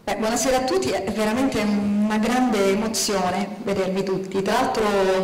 Buonasera a tutti, è veramente una grande emozione vedervi tutti. Tra l'altro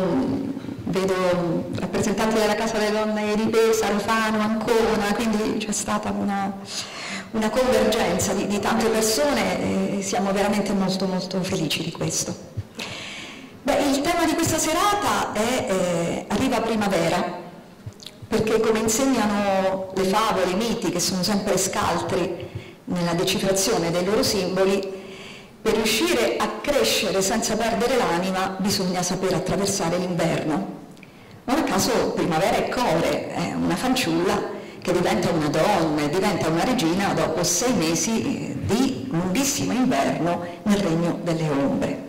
vedo rappresentanti della Casa delle Donne di Pesaro, Fano, Ancona, quindi c'è stata una convergenza di tante persone e siamo veramente molto molto felici di questo. Il tema di questa serata è Arriva primavera, perché come insegnano le favole, i miti, che sono sempre scaltri nella decifrazione dei loro simboli, per riuscire a crescere senza perdere l'anima bisogna saper attraversare l'inverno. Non a caso primavera è Core, è una fanciulla che diventa una donna, diventa una regina dopo 6 mesi di lunghissimo inverno nel regno delle ombre.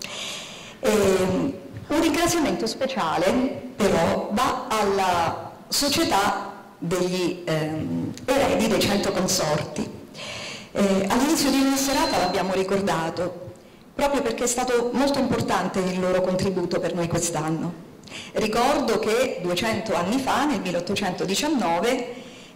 Un ringraziamento speciale però va alla società degli eredi dei 100 consorti. All'inizio di ogni serata l'abbiamo ricordato, proprio perché è stato molto importante il loro contributo per noi quest'anno. Ricordo che 200 anni fa, nel 1819,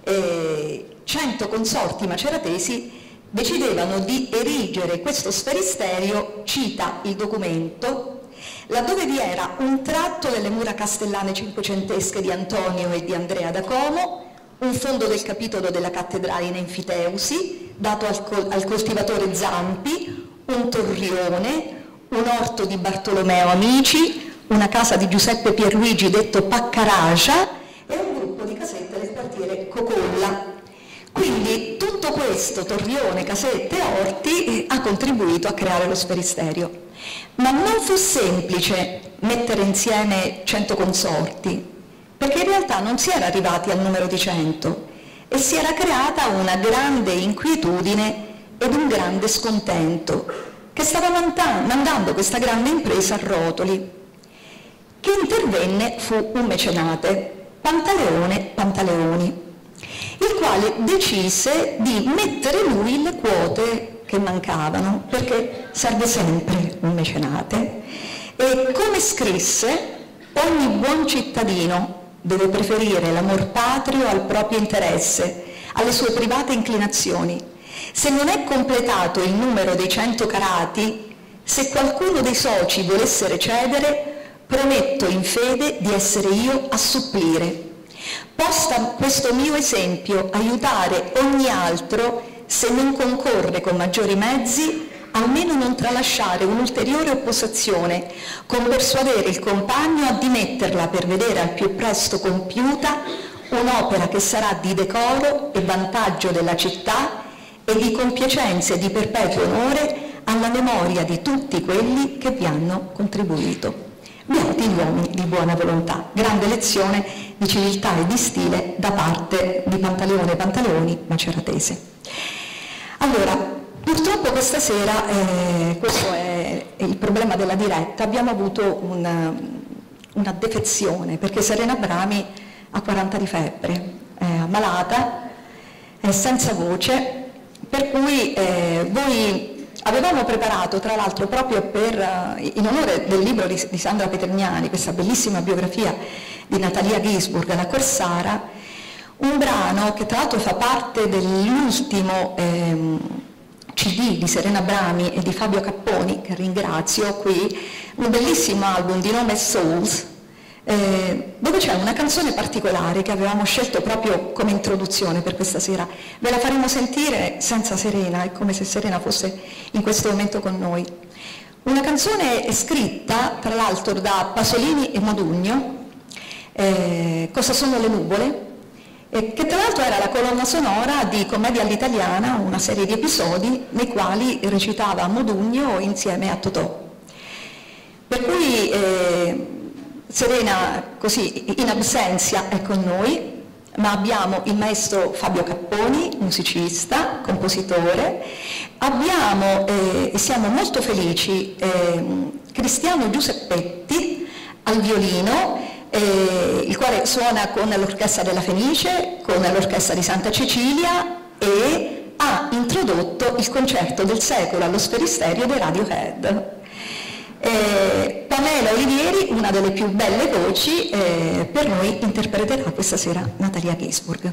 100 consorti maceratesi decidevano di erigere questo sferisterio, cita il documento, laddove vi era un tratto delle mura castellane cinquecentesche di Antonio e di Andrea da Como, un fondo del capitolo della cattedrale in enfiteusi, dato al coltivatore Zampi, un torrione, un orto di Bartolomeo Amici, una casa di Giuseppe Pierluigi detto Paccaracia e un gruppo di casette del quartiere Cocolla. Quindi tutto questo, torrione, casette e orti, ha contribuito a creare lo sferisterio. Ma non fu semplice mettere insieme 100 consorti, perché in realtà non si era arrivati al numero di 100 e si era creata una grande inquietudine ed un grande scontento che stava mandando questa grande impresa a rotoli. Chi intervenne fu un mecenate, Pantaleone Pantaleoni, il quale decise di mettere lui le quote che mancavano, perché serve sempre un mecenate, e come scrisse, ogni buon cittadino deve preferire l'amor patrio al proprio interesse, alle sue private inclinazioni. Se non è completato il numero dei 100 carati, se qualcuno dei soci volesse recedere, prometto in fede di essere io a supplire. Possa questo mio esempio aiutare ogni altro, se non concorre con maggiori mezzi, almeno non tralasciare un'ulteriore opposizione, con persuadere il compagno a dimetterla per vedere al più presto compiuta un'opera che sarà di decoro e vantaggio della città e di compiacenza e di perpetuo onore alla memoria di tutti quelli che vi hanno contribuito. Beati gli uomini di buona volontà. Grande lezione di civiltà e di stile da parte di Pantaleone Pantaleoni, maceratese. Allora, purtroppo questa sera, questo è il problema della diretta, abbiamo avuto una defezione, perché Serena Brami ha 40 di febbre, è ammalata, è senza voce, per cui voi avevamo preparato, tra l'altro proprio in onore del libro di Sandra Petrignani, questa bellissima biografia di Natalia Gisburg, La Corsara, un brano che tra l'altro fa parte dell'ultimo CD di Serena Brami e di Fabio Capponi, che ringrazio qui, un bellissimo album di nome Souls, dove c'è una canzone particolare che avevamo scelto proprio come introduzione per questa sera. Ve la faremo sentire senza Serena, è come se Serena fosse in questo momento con noi. Una canzone scritta tra l'altro da Pasolini e Modugno, Cosa sono le nuvole? Che tra l'altro era la colonna sonora di Commedia all'italiana, una serie di episodi nei quali recitava Modugno insieme a Totò. Per cui Serena, così in absenza, è con noi, ma abbiamo il maestro Fabio Capponi, musicista, compositore, abbiamo e siamo molto felici Cristiano Giuseppetti al violino, il quale suona con l'Orchestra della Fenice, con l'Orchestra di Santa Cecilia e ha introdotto il concerto del secolo allo Sferisterio dei Radiohead. Pamela Olivieri, una delle più belle voci, per noi interpreterà questa sera Natalia Gisburg.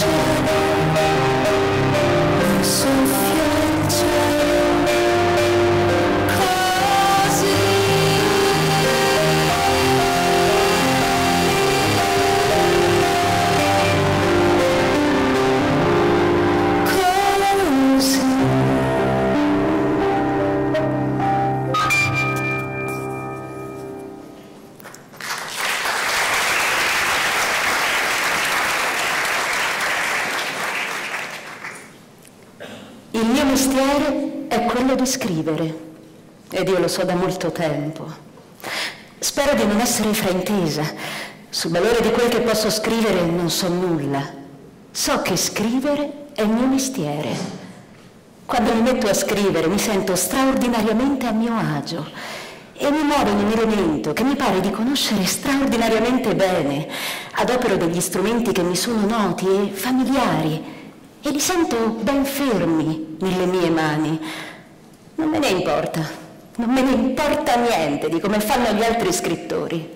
Il mio mestiere è quello di scrivere, ed io lo so da molto tempo. Spero di non essere fraintesa. Sul valore di quel che posso scrivere non so nulla. So che scrivere è il mio mestiere. Quando mi metto a scrivere mi sento straordinariamente a mio agio e mi muove in un elemento che mi pare di conoscere straordinariamente bene. Adopero degli strumenti che mi sono noti e familiari e li sento ben fermi nelle mie mani. Non me ne importa niente di come fanno gli altri scrittori.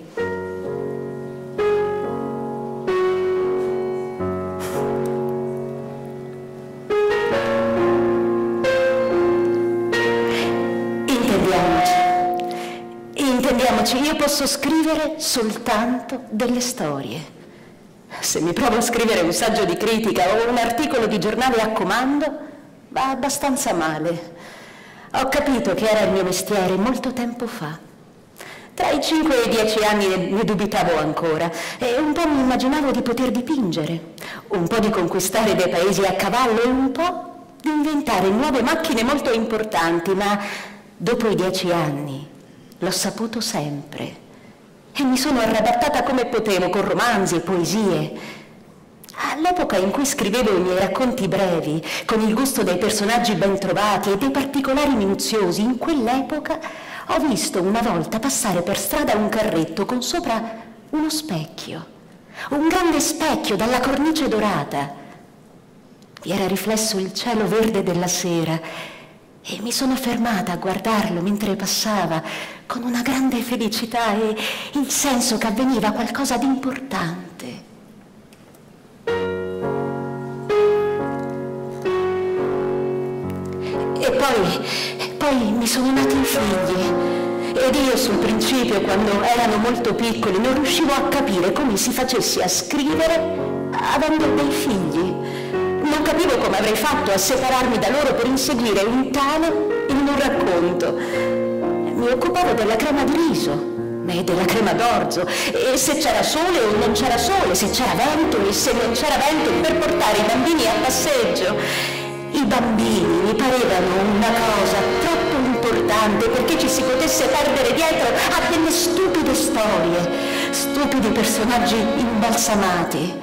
Intendiamoci, io posso scrivere soltanto delle storie. Se mi provo a scrivere un saggio di critica o un articolo di giornale a comando, va abbastanza male. Ho capito che era il mio mestiere molto tempo fa. Tra i 5 e i 10 anni ne dubitavo ancora e un po' mi immaginavo di poter dipingere, un po' di conquistare dei paesi a cavallo e un po' di inventare nuove macchine molto importanti, ma dopo i 10 anni l'ho saputo sempre. E mi sono arrabattata come potevo con romanzi e poesie. All'epoca in cui scrivevo i miei racconti brevi, con il gusto dei personaggi ben trovati e dei particolari minuziosi, in quell'epoca ho visto una volta passare per strada un carretto con sopra uno specchio, un grande specchio dalla cornice dorata. Vi era riflesso il cielo verde della sera e mi sono fermata a guardarlo mentre passava con una grande felicità e il senso che avveniva qualcosa di importante. E poi mi sono nati i figli ed io sul principio, quando erano molto piccoli, non riuscivo a capire come si facesse a scrivere avendo dei figli. Non capivo come avrei fatto a separarmi da loro per inseguire un tale in un racconto. Mi occupavo della crema di riso e della crema d'orzo, e se c'era sole o non c'era sole, se c'era vento e se non c'era vento, per portare i bambini a passeggio. I bambini mi parevano una cosa troppo importante perché ci si potesse perdere dietro a delle stupide storie, stupidi personaggi imbalsamati.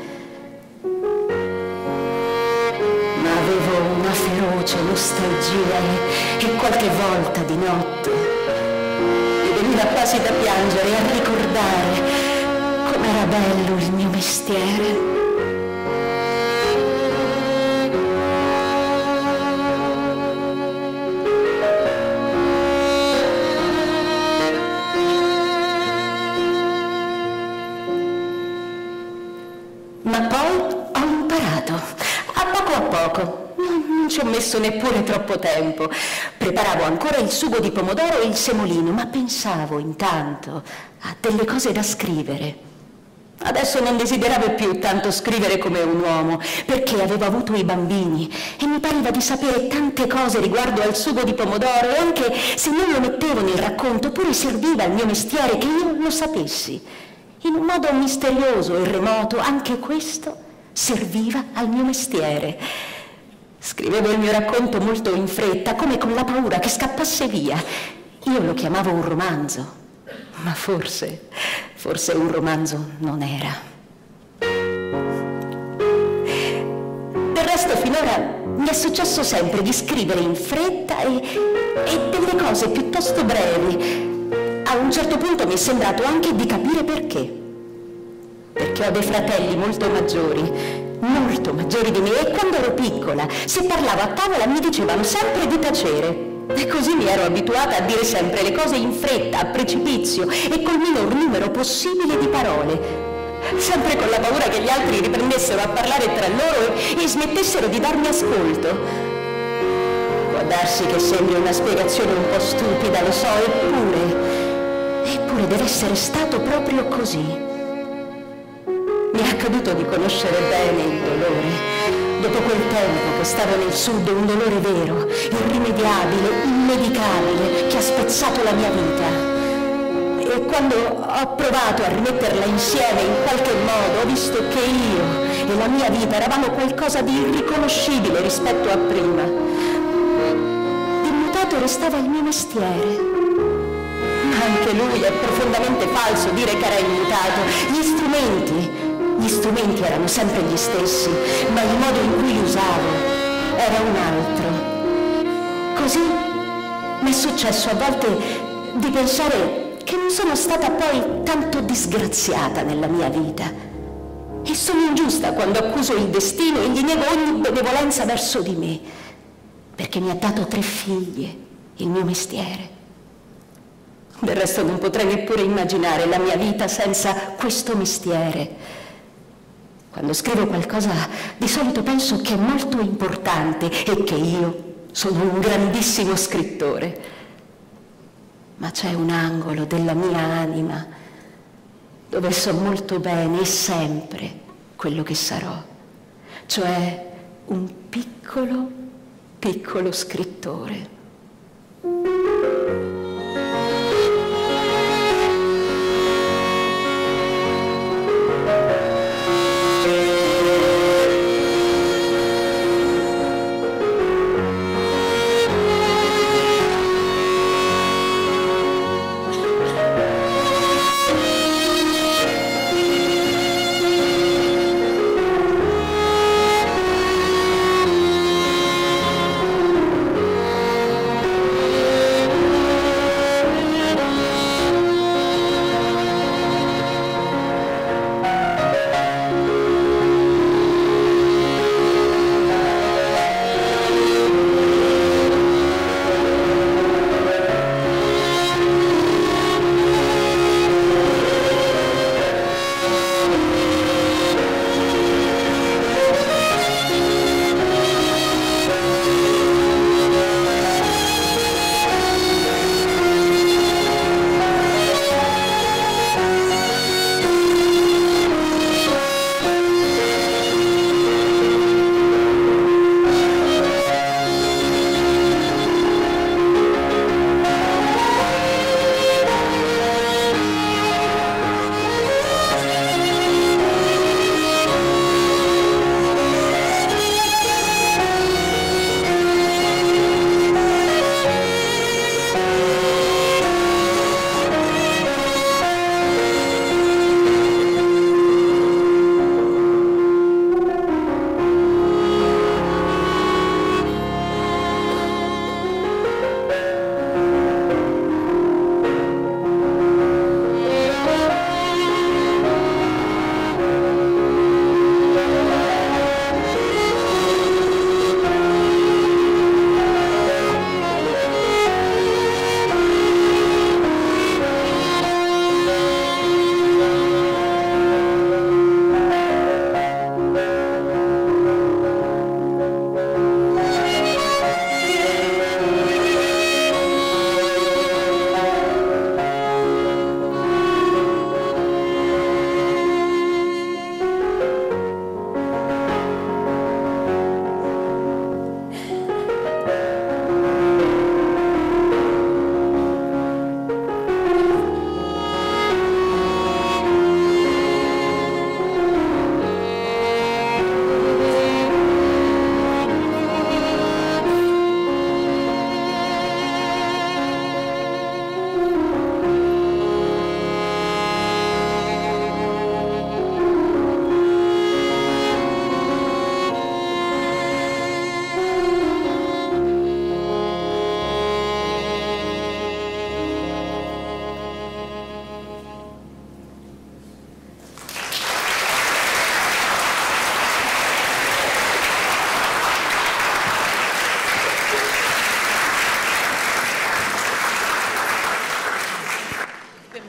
Avevo una feroce nostalgia e qualche volta di notte mi veniva quasi da piangere a ricordare com'era bello il mio mestiere. Ma poi ho imparato. A poco, non ci ho messo neppure troppo tempo. Preparavo ancora il sugo di pomodoro e il semolino, ma pensavo intanto a delle cose da scrivere. Adesso non desideravo più tanto scrivere come un uomo, perché avevo avuto i bambini e mi pareva di sapere tante cose riguardo al sugo di pomodoro, e anche se non lo mettevo nel racconto, pure serviva al mio mestiere che io lo sapessi. In un modo misterioso e remoto, anche questo serviva al mio mestiere. Scrivevo il mio racconto molto in fretta, come con la paura che scappasse via. Io lo chiamavo un romanzo, ma forse un romanzo non era. Del resto finora mi è successo sempre di scrivere in fretta e delle cose piuttosto brevi. A un certo punto mi è sembrato anche di capire perché. Perché ho dei fratelli molto maggiori di me, e quando ero piccola, se parlavo a tavola mi dicevano sempre di tacere. E così mi ero abituata a dire sempre le cose in fretta, a precipizio e col minor numero possibile di parole. sempre con la paura che gli altri riprendessero a parlare tra loro e smettessero di darmi ascolto. Può darsi che sembri una spiegazione un po' stupida, lo so, eppure deve essere stato proprio così. Mi è accaduto di conoscere bene il dolore. Dopo quel tempo che stavo nel sud, un dolore vero, irrimediabile, immedicabile, che ha spezzato la mia vita. E quando ho provato a rimetterla insieme in qualche modo, ho visto che io e la mia vita eravamo qualcosa di irriconoscibile rispetto a prima. Immutato restava il mio mestiere. Ma anche lui è profondamente falso dire che era immutato. Gli strumenti erano sempre gli stessi, ma il modo in cui li usavo era un altro. Così mi è successo a volte di pensare che non sono stata poi tanto disgraziata nella mia vita. E sono ingiusta quando accuso il destino e gli nego ogni benevolenza verso di me, perché mi ha dato 3 figlie, il mio mestiere. Del resto non potrei neppure immaginare la mia vita senza questo mestiere. Quando scrivo qualcosa, di solito penso che è molto importante e che io sono un grandissimo scrittore. Ma c'è un angolo della mia anima dove so molto bene e sempre quello che sarò, cioè un piccolo, piccolo scrittore.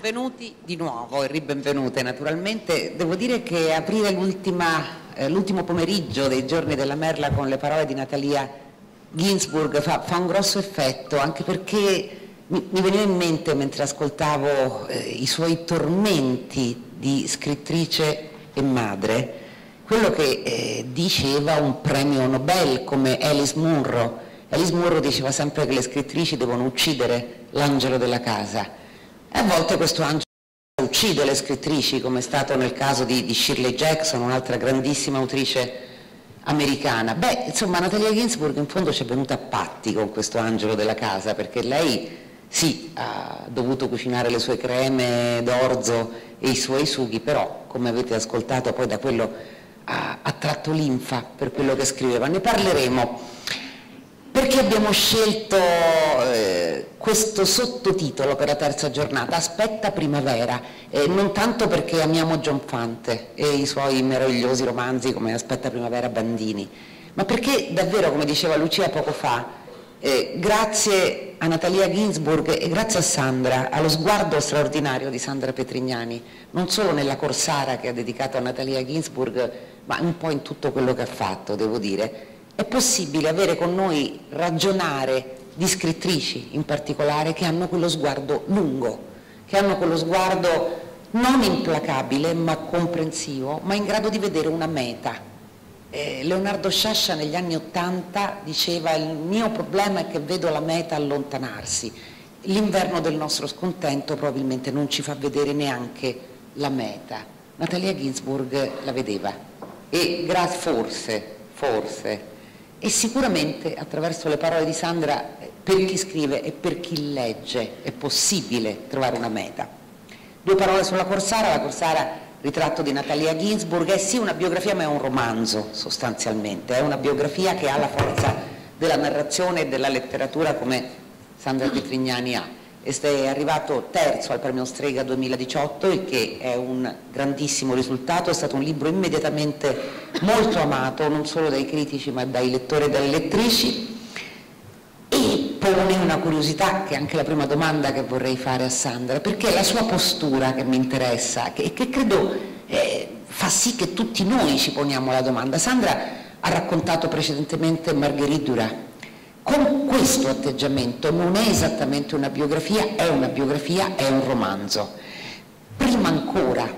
benvenuti di nuovo e ribenvenute naturalmente. Devo dire che aprire l'ultimo pomeriggio dei Giorni della Merla con le parole di Natalia Ginzburg fa un grosso effetto, anche perché mi veniva in mente, mentre ascoltavo i suoi tormenti di scrittrice e madre, quello che diceva un premio Nobel come Alice Munro. Alice Munro diceva sempre che le scrittrici devono uccidere l'angelo della casa. E a volte questo angelo uccide le scrittrici, come è stato nel caso di Shirley Jackson, un'altra grandissima autrice americana. Beh, insomma, Natalia Ginzburg in fondo ci è venuta a patti con questo angelo della casa, perché lei sì, ha dovuto cucinare le sue creme d'orzo e i suoi sughi, però, come avete ascoltato, poi da quello ha tratto linfa per quello che scriveva. Ne parleremo. Perché abbiamo scelto questo sottotitolo per la terza giornata, Aspetta primavera, non tanto perché amiamo John Fante e i suoi meravigliosi romanzi come Aspetta primavera Bandini, ma perché davvero, come diceva Lucia poco fa, grazie a Natalia Ginzburg e grazie a Sandra, allo sguardo straordinario di Sandra Petrignani, non solo nella Corsara che ha dedicato a Natalia Ginzburg, ma un po' in tutto quello che ha fatto, devo dire, è possibile avere con noi, ragionare di scrittrici in particolare che hanno quello sguardo lungo, che hanno quello sguardo non implacabile ma comprensivo, ma in grado di vedere una meta. Leonardo Sciascia negli anni '80 diceva: il mio problema è che vedo la meta allontanarsi. L'inverno del nostro scontento probabilmente non ci fa vedere neanche la meta. Natalia Ginzburg la vedeva e forse e sicuramente attraverso le parole di Sandra, per chi scrive e per chi legge è possibile trovare una meta. Due parole sulla Corsara. La Corsara, ritratto di Natalia Ginzburg, è sì una biografia ma è un romanzo sostanzialmente, è una biografia che ha la forza della narrazione e della letteratura come Sandra Petrignani ha. È arrivato terzo al premio Strega 2018, il che è un grandissimo risultato. È stato un libro immediatamente molto amato, non solo dai critici ma dai lettori e dalle lettrici, e pone una curiosità che è anche la prima domanda che vorrei fare a Sandra, perché è la sua postura che mi interessa, che credo fa sì che tutti noi ci poniamo la domanda. Sandra ha raccontato precedentemente Marguerite Duras. Con questo atteggiamento non è esattamente una biografia, è un romanzo. Prima ancora,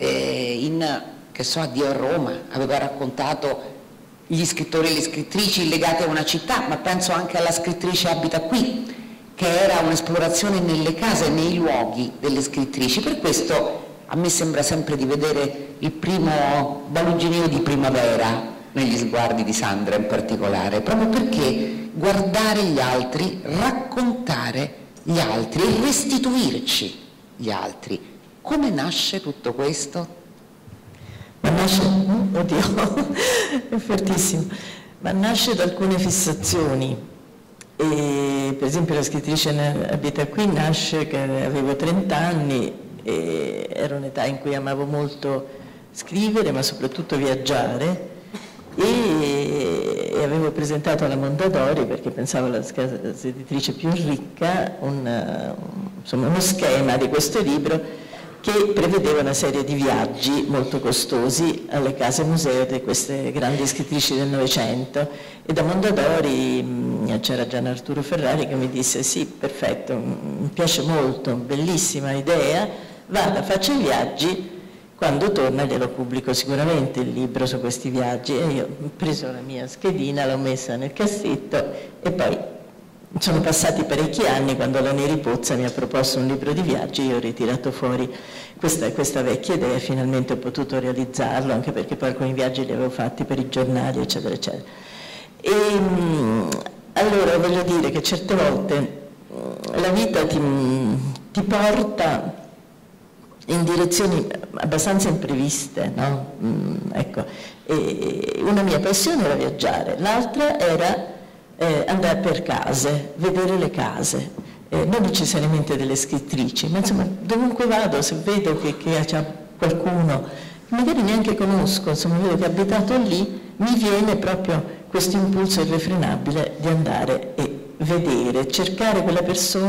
Addio a Roma, aveva raccontato gli scrittori e le scrittrici legate a una città, ma penso anche alla Scrittrice abita qui, che era un'esplorazione nelle case, nei luoghi delle scrittrici. Per questo a me sembra sempre di vedere il primo baluginio di primavera negli sguardi di Sandra in particolare, proprio perché guardare gli altri, raccontare gli altri e restituirci gli altri. Come nasce tutto questo? Ma nasce, oddio, è fortissimo, ma nasce da alcune fissazioni. E, per esempio la scrittrice abita qui nasce che avevo 30 anni e era un'età in cui amavo molto scrivere ma soprattutto viaggiare, e avevo presentato alla Mondadori, perché pensavo alla casa editrice più ricca, uno schema di questo libro che prevedeva una serie di viaggi molto costosi alle case museo di queste grandi scrittrici del Novecento, e da Mondadori c'era Gian Arturo Ferrari che mi disse: sì, perfetto, mi piace molto, bellissima idea, vada, faccia i viaggi, quando torna glielo pubblico sicuramente il libro su questi viaggi. E io ho preso la mia schedina, l'ho messa nel cassetto e poi sono passati parecchi anni. Quando la Neri Pozza mi ha proposto un libro di viaggi, io ho ritirato fuori questa vecchia idea e finalmente ho potuto realizzarlo, anche perché poi alcuni viaggi li avevo fatti per i giornali, eccetera, eccetera. E allora voglio dire che certe volte la vita ti porta in direzioni abbastanza impreviste, no? Ecco. E una mia passione era viaggiare, l'altra era andare per case, vedere le case, non necessariamente delle scrittrici, ma insomma dovunque vado, se vedo che c'è qualcuno, magari neanche conosco, insomma vedo che è abitato lì, mi viene proprio questo impulso irrefrenabile di andare e vedere, cercare quella persona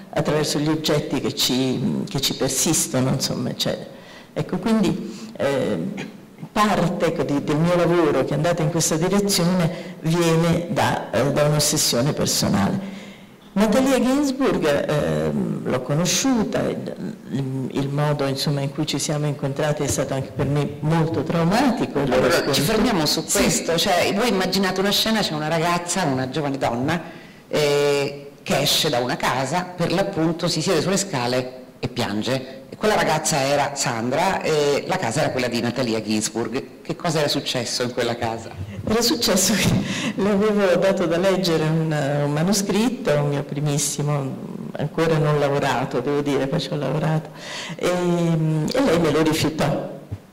attraverso gli oggetti che ci persistono, insomma, eccetera. Ecco, quindi parte del mio lavoro che è andato in questa direzione viene da un'ossessione personale. Natalia Ginzburg l'ho conosciuta, il modo insomma, in cui ci siamo incontrati è stato anche per me molto traumatico. Allora, ci fermiamo su questo, cioè voi immaginate una scena, c'è una ragazza, una giovane donna che esce da una casa, per l'appunto si siede sulle scale e piange. E quella ragazza era Sandra e la casa era quella di Natalia Ginzburg. Che cosa era successo in quella casa? Era successo che le avevo dato da leggere un manoscritto, un mio primissimo, ancora non lavorato, devo dire, poi ci ho lavorato, e lei me lo rifiutò.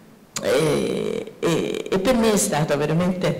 E per me è stato veramente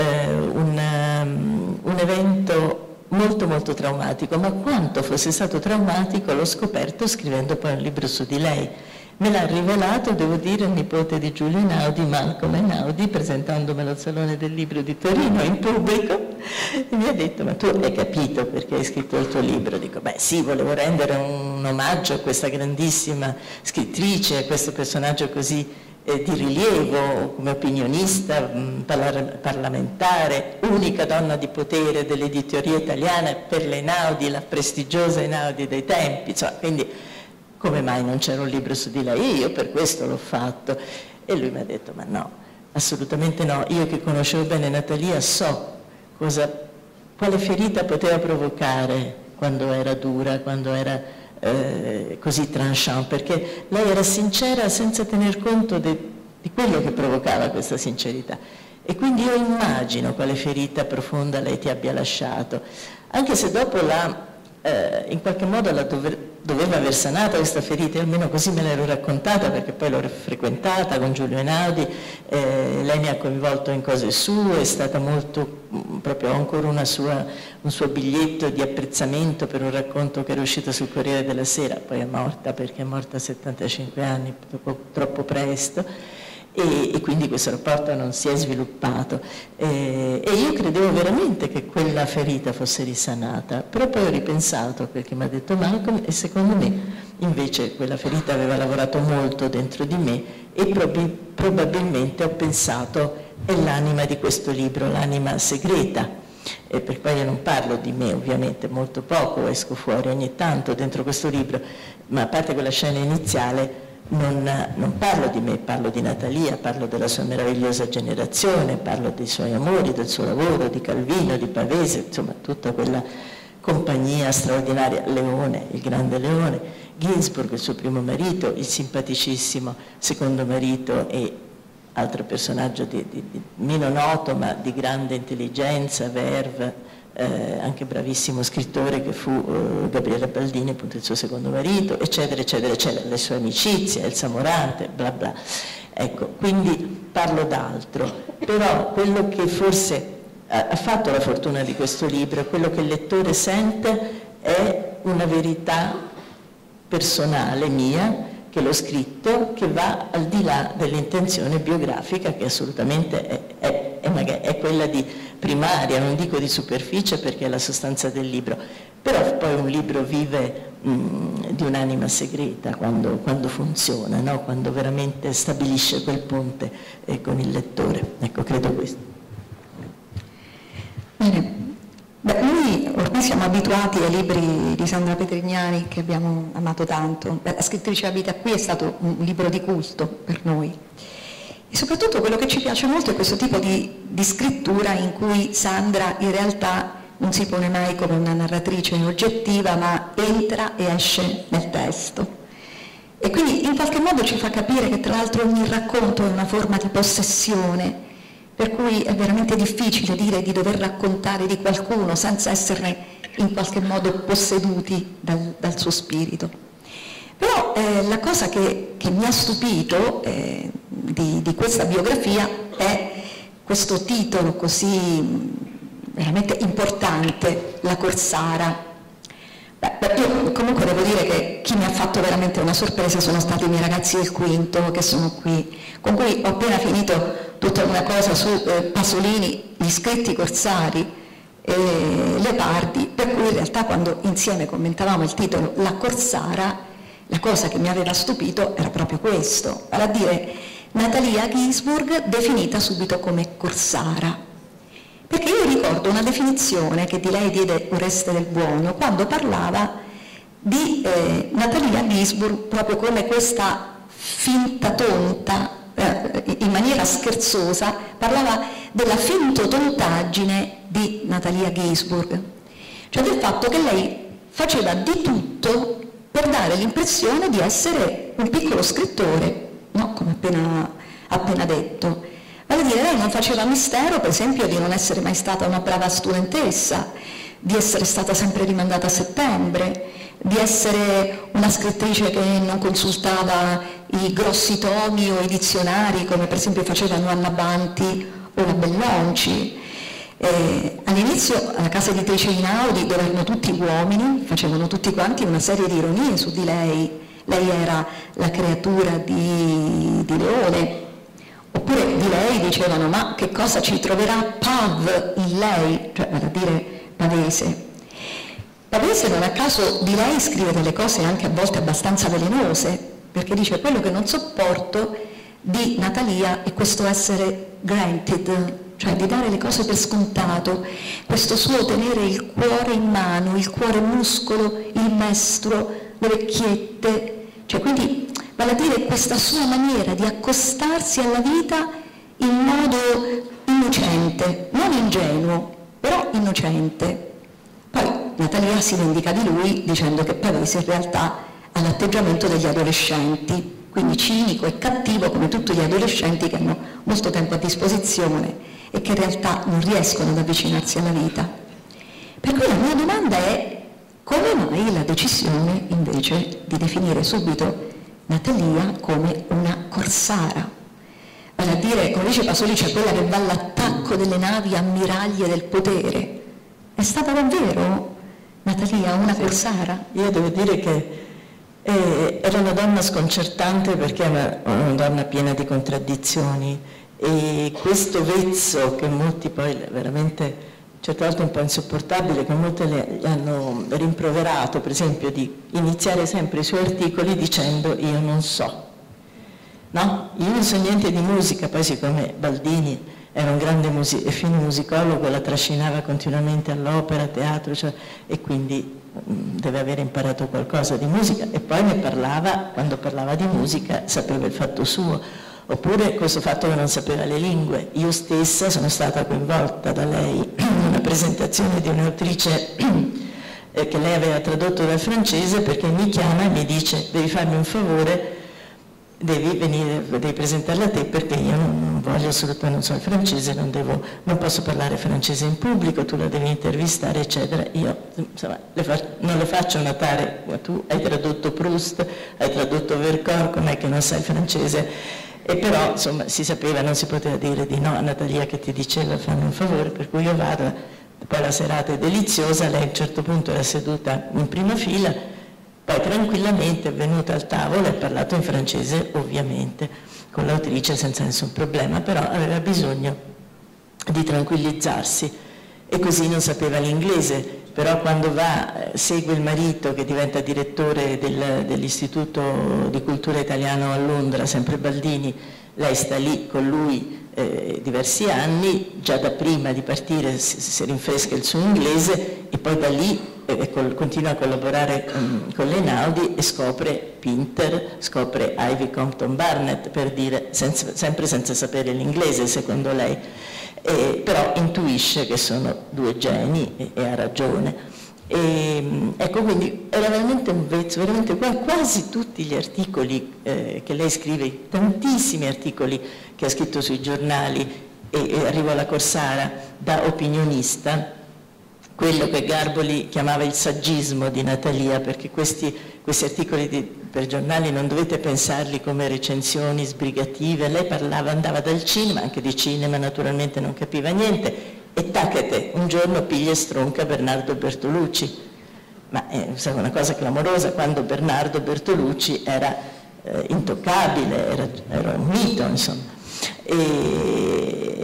un evento molto molto traumatico, ma quanto fosse stato traumatico l'ho scoperto scrivendo poi un libro su di lei. Me l'ha rivelato, devo dire, il nipote di Giulio Einaudi, Malcolm Einaudi, presentandomelo al Salone del Libro di Torino in pubblico, e mi ha detto: ma tu hai capito perché hai scritto il tuo libro? Dico: beh sì, volevo rendere un omaggio a questa grandissima scrittrice, a questo personaggio così di rilievo, come opinionista, parlamentare, unica donna di potere dell'editoria italiana per l'Einaudi, la prestigiosa Einaudi dei tempi, insomma, quindi come mai non c'era un libro su di lei? Io per questo l'ho fatto. E lui mi ha detto: ma no, assolutamente no, io che conoscevo bene Natalia so quale ferita poteva provocare quando era dura, quando era così tranchant, perché lei era sincera senza tener conto di quello che provocava questa sincerità. E quindi io immagino quale ferita profonda lei ti abbia lasciato, anche se dopo in qualche modo doveva aver sanato questa ferita, almeno così me l'ero raccontata, perché poi l'ho frequentata con Giulio Einaudi, lei mi ha coinvolto in cose sue, è stata molto, proprio ho ancora un suo biglietto di apprezzamento per un racconto che era uscito sul Corriere della Sera, poi è morta perché è morta a 75 anni, troppo presto. E quindi questo rapporto non si è sviluppato e io credevo veramente che quella ferita fosse risanata, però poi ho ripensato a quel che mi ha detto Malcolm e secondo me invece quella ferita aveva lavorato molto dentro di me e probabilmente ho pensato è l'anima di questo libro, l'anima segreta. E per poi io non parlo di me, ovviamente molto poco, esco fuori ogni tanto dentro questo libro, ma a parte quella scena iniziale non parlo di me, parlo di Natalia, parlo della sua meravigliosa generazione, parlo dei suoi amori, del suo lavoro, di Calvino, di Pavese, insomma tutta quella compagnia straordinaria, Leone, il grande Leone, Ginzburg, il suo primo marito, il simpaticissimo secondo marito e altro personaggio di meno noto ma di grande intelligenza, verve, anche bravissimo scrittore che fu Gabriele Baldini, appunto il suo secondo marito, eccetera, eccetera, eccetera, le sue amicizie, Elsa Morante, bla bla. Ecco, quindi parlo d'altro, però quello che forse ha fatto la fortuna di questo libro, quello che il lettore sente è una verità personale mia, che l'ho scritto, che va al di là dell'intenzione biografica che assolutamente è quella di primaria, non dico di superficie perché è la sostanza del libro, però poi un libro vive di un'anima segreta quando funziona, no? Quando veramente stabilisce quel ponte con il lettore. Ecco, credo questo. Bene. Beh, noi ormai siamo abituati ai libri di Sandra Petrignani che abbiamo amato tanto. La scrittrice abita qui è stato un libro di culto per noi. E soprattutto quello che ci piace molto è questo tipo di scrittura in cui Sandra in realtà non si pone mai come una narratrice oggettiva, ma entra e esce nel testo. E quindi in qualche modo ci fa capire che tra l'altro ogni racconto è una forma di possessione, per cui è veramente difficile dire di dover raccontare di qualcuno senza esserne in qualche modo posseduti dal suo spirito. Però la cosa che mi ha stupito di questa biografia è questo titolo così veramente importante, La Corsara. Io comunque devo dire che chi mi ha fatto veramente una sorpresa sono stati i miei ragazzi del quinto che sono qui, con cui ho appena finito tutta una cosa su Pasolini, gli scritti corsari, Leopardi, per cui in realtà quando insieme commentavamo il titolo La Corsara, la cosa che mi aveva stupito era proprio questo, vale a dire Natalia Ginzburg definita subito come corsara, perché io ricordo una definizione che di lei diede Oreste del Buono quando parlava di Natalia Ginzburg proprio come questa finta tonta, in maniera scherzosa, parlava della fintotontaggine di Natalia Ginzburg, cioè del fatto che lei faceva di tutto per dare l'impressione di essere un piccolo scrittore, no? Come appena detto. Vale a dire, lei non faceva mistero, per esempio, di non essere mai stata una brava studentessa, di essere stata sempre rimandata a settembre, di essere una scrittrice che non consultava i grossi tomi o i dizionari, come per esempio facevano Anna Banti o la Bellonci. All'inizio alla casa editrice Einaudi, dove erano tutti uomini, facevano tutti quanti una serie di ironie su di lei. Lei era la creatura di Leone, oppure di lei dicevano ma che cosa ci troverà Pav in lei, cioè vale a dire Pavese. Pavese non a caso di lei scrive delle cose anche a volte abbastanza velenose, perché dice quello che non sopporto di Natalia è questo essere granted, cioè di dare le cose per scontato, questo suo tenere il cuore in mano, il cuore muscolo, il mestro, le vecchiette, cioè quindi vale a dire questa sua maniera di accostarsi alla vita in modo innocente, non ingenuo, però innocente. Poi Natalia si vendica di lui dicendo che Pavese in realtà ha l'atteggiamento degli adolescenti, quindi cinico e cattivo come tutti gli adolescenti che hanno molto tempo a disposizione e che in realtà non riescono ad avvicinarsi alla vita. Per cui la mia domanda è come mai la decisione invece di definire subito Natalia come una corsara? Vale a dire, come dice Pasolini, c'è quella che va all'attacco delle navi ammiraglie del potere. È stata davvero Natalia una corsara? Io devo dire che era una donna sconcertante perché era una donna piena di contraddizioni e questo vezzo che molti poi veramente certe volte un po' insopportabile, che molte le hanno rimproverato, per esempio, di iniziare sempre i suoi articoli dicendo io non so. No, io non so niente di musica, poi siccome Baldini era un grande e fine musicologo, la trascinava continuamente all'opera, a teatro, cioè, e quindi deve aver imparato qualcosa di musica, e poi ne parlava, quando parlava di musica sapeva il fatto suo, oppure questo fatto che non sapeva le lingue. Io stessa sono stata coinvolta da lei in una presentazione di un'autrice che lei aveva tradotto dal francese, perché mi chiama e mi dice devi farmi un favore, devi presentarla a te perché io non voglio assolutamente, non so il francese, non posso parlare francese in pubblico, tu la devi intervistare eccetera. Io insomma non le faccio notare, tu hai tradotto Proust, hai tradotto Vercors, com'è che non sai il francese? E però insomma si sapeva, non si poteva dire di no a Natalia che ti diceva fammi un favore, per cui io vado, poi la serata è deliziosa, lei a un certo punto era seduta in prima fila, poi tranquillamente è venuta al tavolo e ha parlato in francese ovviamente con l'autrice senza nessun problema, però aveva bisogno di tranquillizzarsi e così non sapeva l'inglese, però quando segue il marito che diventa direttore dell'Istituto di Cultura Italiano a Londra, sempre Baldini, lei sta lì con lui diversi anni, già da prima di partire si rinfresca il suo inglese e poi da lì continua a collaborare con l'Einaudi e scopre Pinter, scopre Ivy Compton Barnett, per dire, sempre senza sapere l'inglese secondo lei, però intuisce che sono due geni e ha ragione. Ecco, quindi era veramente un vezzo, veramente quasi tutti gli articoli che lei scrive, tantissimi articoli che ha scritto sui giornali e arrivò alla Corsara da opinionista, quello che Garboli chiamava il saggismo di Natalia, perché questi articoli per giornali non dovete pensarli come recensioni sbrigative, lei andava dal cinema, anche di cinema naturalmente non capiva niente, e tacete, un giorno piglia e stronca Bernardo Bertolucci, ma è una cosa clamorosa quando Bernardo Bertolucci era intoccabile, era un mito insomma.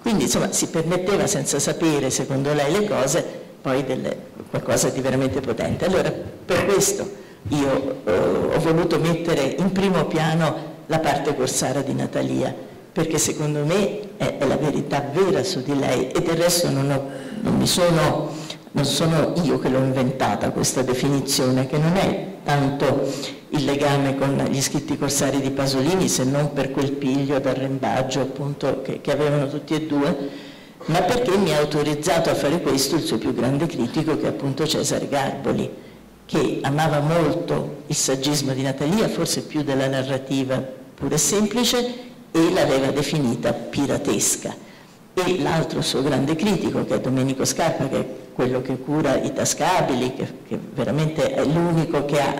Quindi insomma si permetteva, senza sapere secondo lei le cose, poi qualcosa di veramente potente. Allora per questo io ho voluto mettere in primo piano la parte corsara di Natalia, perché secondo me è la verità vera su di lei, e del resto non sono io che l'ho inventata questa definizione, che non è tanto il legame con gli scritti corsari di Pasolini, se non per quel piglio d'arrembaggio appunto che avevano tutti e due, ma perché mi ha autorizzato a fare questo il suo più grande critico, che è appunto Cesare Garboli, che amava molto il saggismo di Natalia, forse più della narrativa pura e semplice, e l'aveva definita piratesca. E l'altro suo grande critico, che è Domenico Scarpa, che è quello che cura i Tascabili, che veramente è l'unico che ha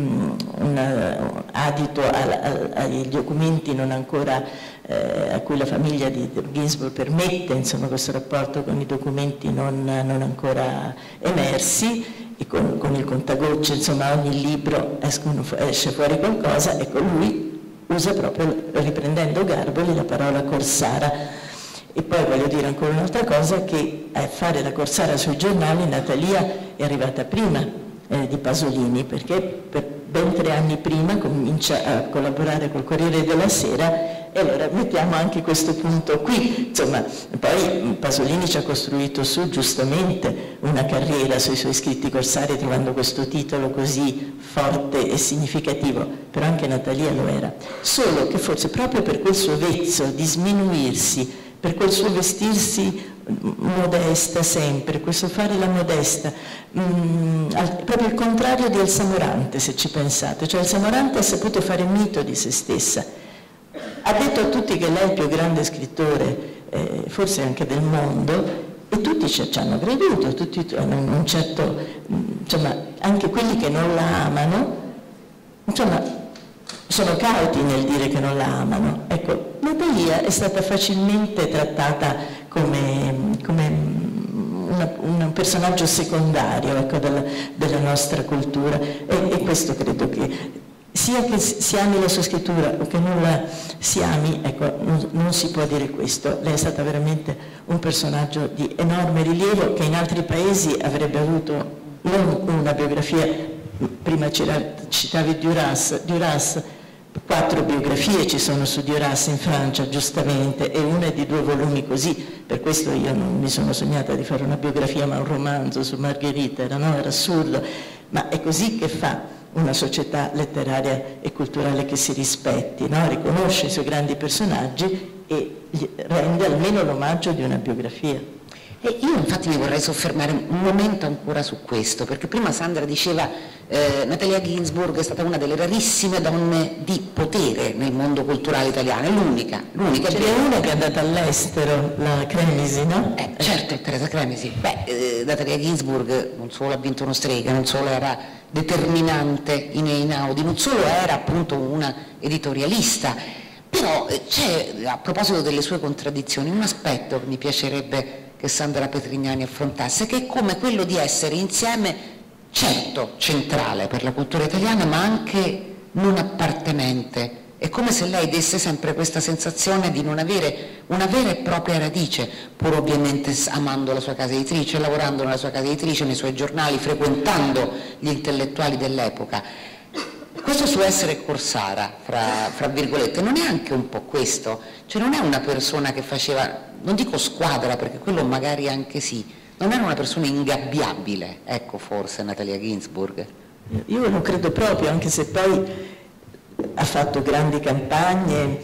un adito agli documenti non ancora, a cui la famiglia di Ginsburg permette, insomma, questo rapporto con i documenti non ancora emersi, e con il contagocce, insomma, ogni libro esce fuori qualcosa. Ecco, lui usa proprio, riprendendo Garboli, la parola corsara. E poi voglio dire ancora un'altra cosa, che a fare la corsara sui giornali Natalia è arrivata prima di Pasolini, perché per ben 3 anni prima comincia a collaborare col Corriere della Sera, e allora mettiamo anche questo punto qui. Insomma, poi Pasolini ci ha costruito su giustamente una carriera sui suoi scritti corsari, trovando questo titolo così forte e significativo, però anche Natalia lo era, solo che forse proprio per quel suo vezzo di sminuirsi, per quel suo vestirsi modesta sempre, questo fare la modesta, proprio il contrario di Elsa Morante, se ci pensate. Cioè Elsa Morante ha saputo fare mito di se stessa, ha detto a tutti che lei è il più grande scrittore, forse anche del mondo, e tutti ci hanno creduto, tutti hanno un certo, insomma, anche quelli che non la amano, insomma, sono cauti nel dire che non la amano. Ecco, Natalia è stata facilmente trattata come un personaggio secondario, ecco, della nostra cultura, e questo credo che sia che si ami la sua scrittura o che non la si ami, ecco, non si può dire questo. Lei è stata veramente un personaggio di enorme rilievo, che in altri paesi avrebbe avuto non una biografia. Prima citavi Duras, 4 biografie ci sono su Duras in Francia, giustamente, e una è di 2 volumi così. Per questo io non mi sono sognata di fare una biografia, ma un romanzo su Margherita, era assurdo, ma è così che fa una società letteraria e culturale che si rispetti, no? Riconosce i suoi grandi personaggi e gli rende almeno l'omaggio di una biografia. E io infatti mi vorrei soffermare un momento ancora su questo, perché prima Sandra diceva Natalia Ginsburg è stata una delle rarissime donne di potere nel mondo culturale italiano, è l'unica. Ce n'è una che è andata all'estero, la Cremisi, no? Certo, Teresa Cremisi. Natalia Ginsburg non solo ha vinto uno Strega, non solo era determinante in Einaudi, non solo era appunto una editorialista, però c'è, a proposito delle sue contraddizioni, un aspetto che mi piacerebbe che Sandra Petrignani affrontasse, che è come quello di essere insieme, certo centrale per la cultura italiana, ma anche non appartenente. È come se lei desse sempre questa sensazione di non avere una vera e propria radice, pur ovviamente amando la sua casa editrice, lavorando nella sua casa editrice, nei suoi giornali, frequentando gli intellettuali dell'epoca. Questo suo essere corsara, fra virgolette, non è anche un po' questo? Cioè non è una persona che faceva, non dico squadra, perché quello magari anche sì, non era una persona ingabbiabile, ecco, forse Natalia Ginsburg? Io lo credo proprio, anche se poi ha fatto grandi campagne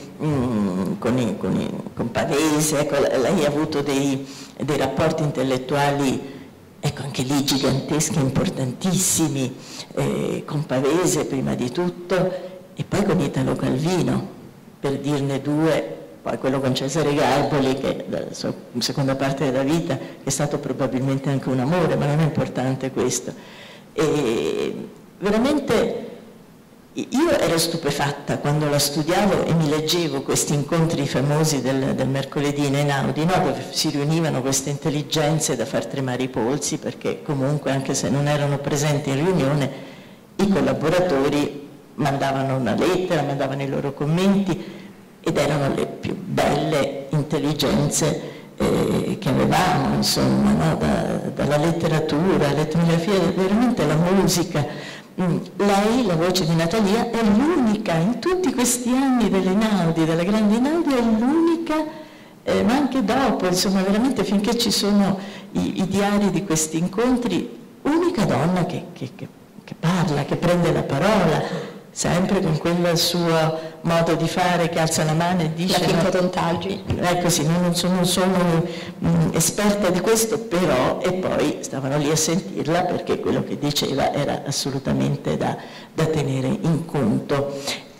con Pavese, ecco, lei ha avuto dei rapporti intellettuali, ecco, anche lì giganteschi, importantissimi, con Pavese prima di tutto, e poi con Italo Calvino, per dirne 2, poi quello con Cesare Garboli, che la sua seconda parte della vita è stato probabilmente anche un amore, ma non è importante questo. E veramente io ero stupefatta quando la studiavo e mi leggevo questi incontri famosi del mercoledì in Einaudi, no? Dove si riunivano queste intelligenze da far tremare i polsi, perché comunque, anche se non erano presenti in riunione, i collaboratori mandavano una lettera, mandavano i loro commenti, ed erano le più belle intelligenze che avevamo, insomma, no? Dalla letteratura, l'etnografia, veramente la musica. Lei, la voce di Natalia, è l'unica, in tutti questi anni dell'Einaudi, della grande Einaudi, è l'unica, ma anche dopo, insomma, veramente finché ci sono i diari di questi incontri, unica donna che parla, che prende la parola, sempre con quel suo modo di fare, che alza la mano e dice... La finta Tontaggi. Ecco sì, non sono esperta di questo, però, e poi stavano lì a sentirla perché quello che diceva era assolutamente da tenere in conto.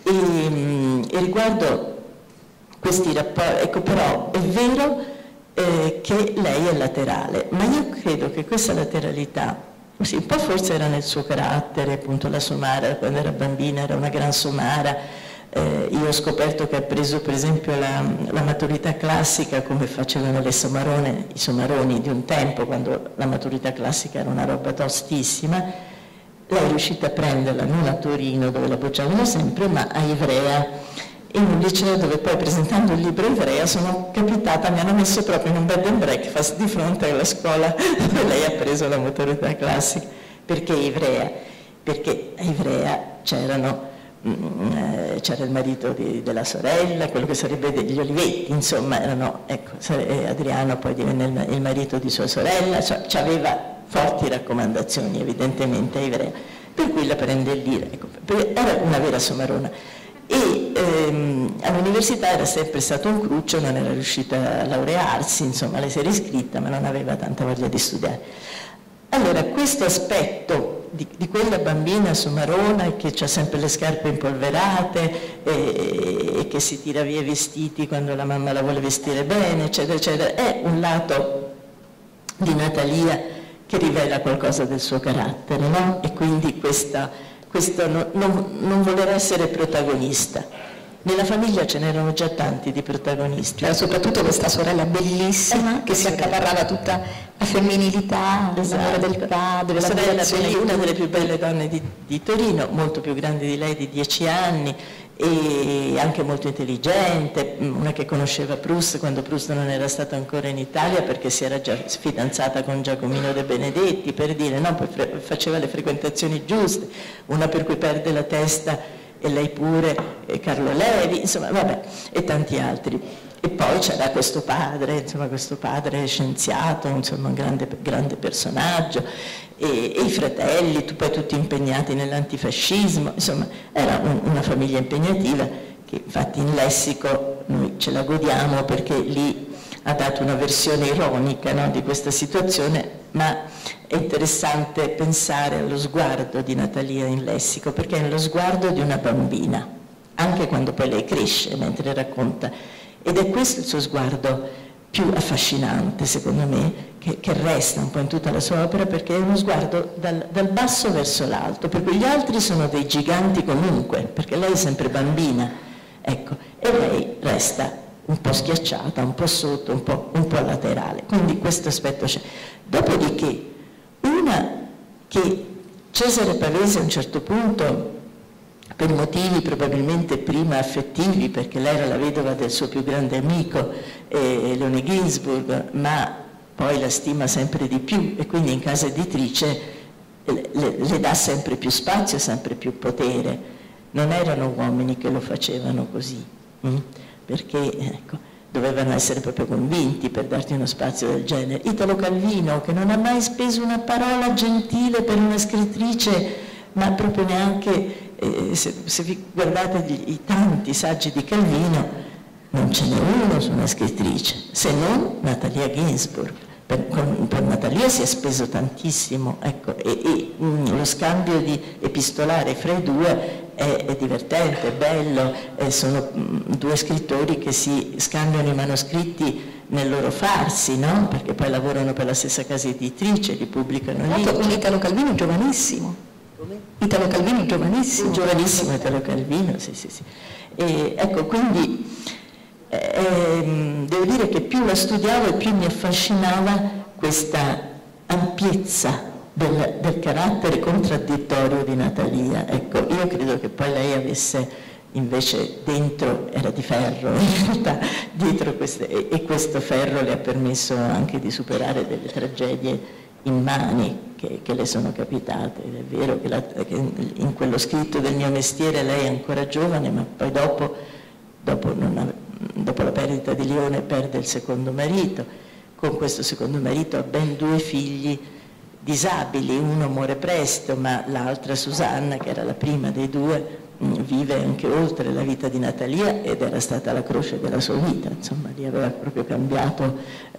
E riguardo questi rapporti, ecco, però è vero che lei è laterale, ma io credo che questa lateralità, sì, un po' forse era nel suo carattere, appunto la somara, quando era bambina era una gran somara. Io ho scoperto che ha preso per esempio la maturità classica come facevano i somaroni di un tempo, quando la maturità classica era una roba tostissima. Lei è riuscita a prenderla non a Torino, dove la bocciavano sempre, ma a Ivrea, in un liceo dove poi, presentando il libro Ivrea, sono capitata, mi hanno messo proprio in un bed and breakfast di fronte alla scuola dove lei ha preso la maturità classica. Perché Ivrea? Perché a Ivrea c'era il marito della sorella, quello che sarebbe degli Olivetti, insomma, Adriano poi divenne il marito di sua sorella, cioè aveva forti raccomandazioni evidentemente a Ivrea, per cui la prende lì, ecco, era una vera somarona. E all'università era sempre stato un cruccio, non era riuscita a laurearsi, insomma lei si era iscritta ma non aveva tanta voglia di studiare. Allora questo aspetto di quella bambina somarona che ha sempre le scarpe impolverate e che si tira via i vestiti quando la mamma la vuole vestire bene, eccetera, eccetera, è un lato di Natalia che rivela qualcosa del suo carattere, no? E quindi questo non voler essere protagonista. Nella famiglia ce n'erano già tanti di protagonisti. C'era soprattutto questa sorella bellissima che si accaparrava tutta la femminilità, l'amore del padre, la sorella, una delle più belle donne di Torino, molto più grande di lei di 10 anni e anche molto intelligente, una che conosceva Proust quando Proust non era stato ancora in Italia perché si era già fidanzata con Giacomino De Benedetti, per dire, no? Poi faceva le frequentazioni giuste, una per cui perde la testa e lei pure, e Carlo Levi, insomma, vabbè, e tanti altri. E poi c'era questo padre scienziato, insomma, un grande personaggio, e i fratelli, poi tutti impegnati nell'antifascismo, insomma, era una famiglia impegnativa che infatti in Lessico noi ce la godiamo perché lì ha dato una versione ironica, no, di questa situazione, ma è interessante pensare allo sguardo di Natalia in Lessico, perché è lo sguardo di una bambina, anche quando poi lei cresce mentre racconta, ed è questo il suo sguardo più affascinante, secondo me, che resta un po' in tutta la sua opera, perché è uno sguardo dal basso verso l'alto, per cui gli altri sono dei giganti comunque, perché lei è sempre bambina, ecco, e lei resta un po' schiacciata, un po' sotto, un po' laterale, quindi questo aspetto c'è. Dopodiché, una che Cesare Pavese a un certo punto, per motivi probabilmente prima affettivi, perché lei era la vedova del suo più grande amico, Leone Ginsburg, ma poi la stima sempre di più e quindi in casa editrice le dà sempre più spazio, sempre più potere. Non erano uomini che lo facevano così, perché ecco, dovevano essere proprio convinti per darti uno spazio del genere. Italo Calvino, che non ha mai speso una parola gentile per una scrittrice, ma proprio neanche, se vi guardate i tanti saggi di Calvino, non ce n'è uno su una scrittrice, se non Natalia Ginsburg. Per Natalia si è speso tantissimo, ecco, e lo scambio epistolare fra i due è divertente, è bello, sono due scrittori che si scambiano i manoscritti nel loro farsi, no? Perché poi lavorano per la stessa casa editrice, li pubblicano lì. Con Italo Calvino giovanissimo. Come? Italo Calvino giovanissimo. Giovanissimo Italo Calvino, sì. E, ecco, quindi devo dire che più la studiavo e più mi affascinava questa ampiezza del carattere contraddittorio di Natalia. Ecco, io credo che poi lei avesse invece dentro era di ferro, in realtà dietro e questo ferro le ha permesso anche di superare delle tragedie immani che le sono capitate. Ed è vero che in quello scritto del mio mestiere lei è ancora giovane, ma poi dopo la perdita di Leone perde il secondo marito. Con questo secondo marito ha ben 2 figli disabili, uno muore presto, ma l'altra, Susanna, che era la prima dei 2, vive anche oltre la vita di Natalia ed era stata la croce della sua vita, insomma, gli aveva proprio cambiato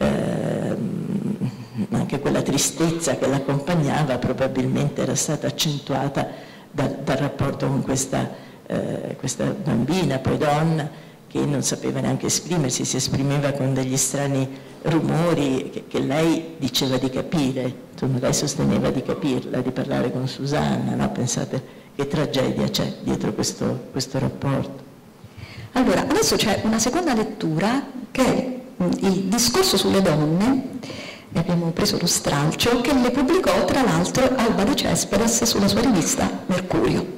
anche quella tristezza che l'accompagnava, probabilmente era stata accentuata dal rapporto con questa bambina, poi donna, che non sapeva neanche esprimersi, si esprimeva con degli strani rumori che lei diceva di capire, insomma lei sosteneva di capirla, di parlare con Susanna, no? Pensate che tragedia c'è dietro questo rapporto. Allora, adesso c'è una seconda lettura che è il discorso sulle donne, ne abbiamo preso lo stralcio, che le pubblicò tra l'altro Alba De Cespedes sulla sua rivista Mercurio.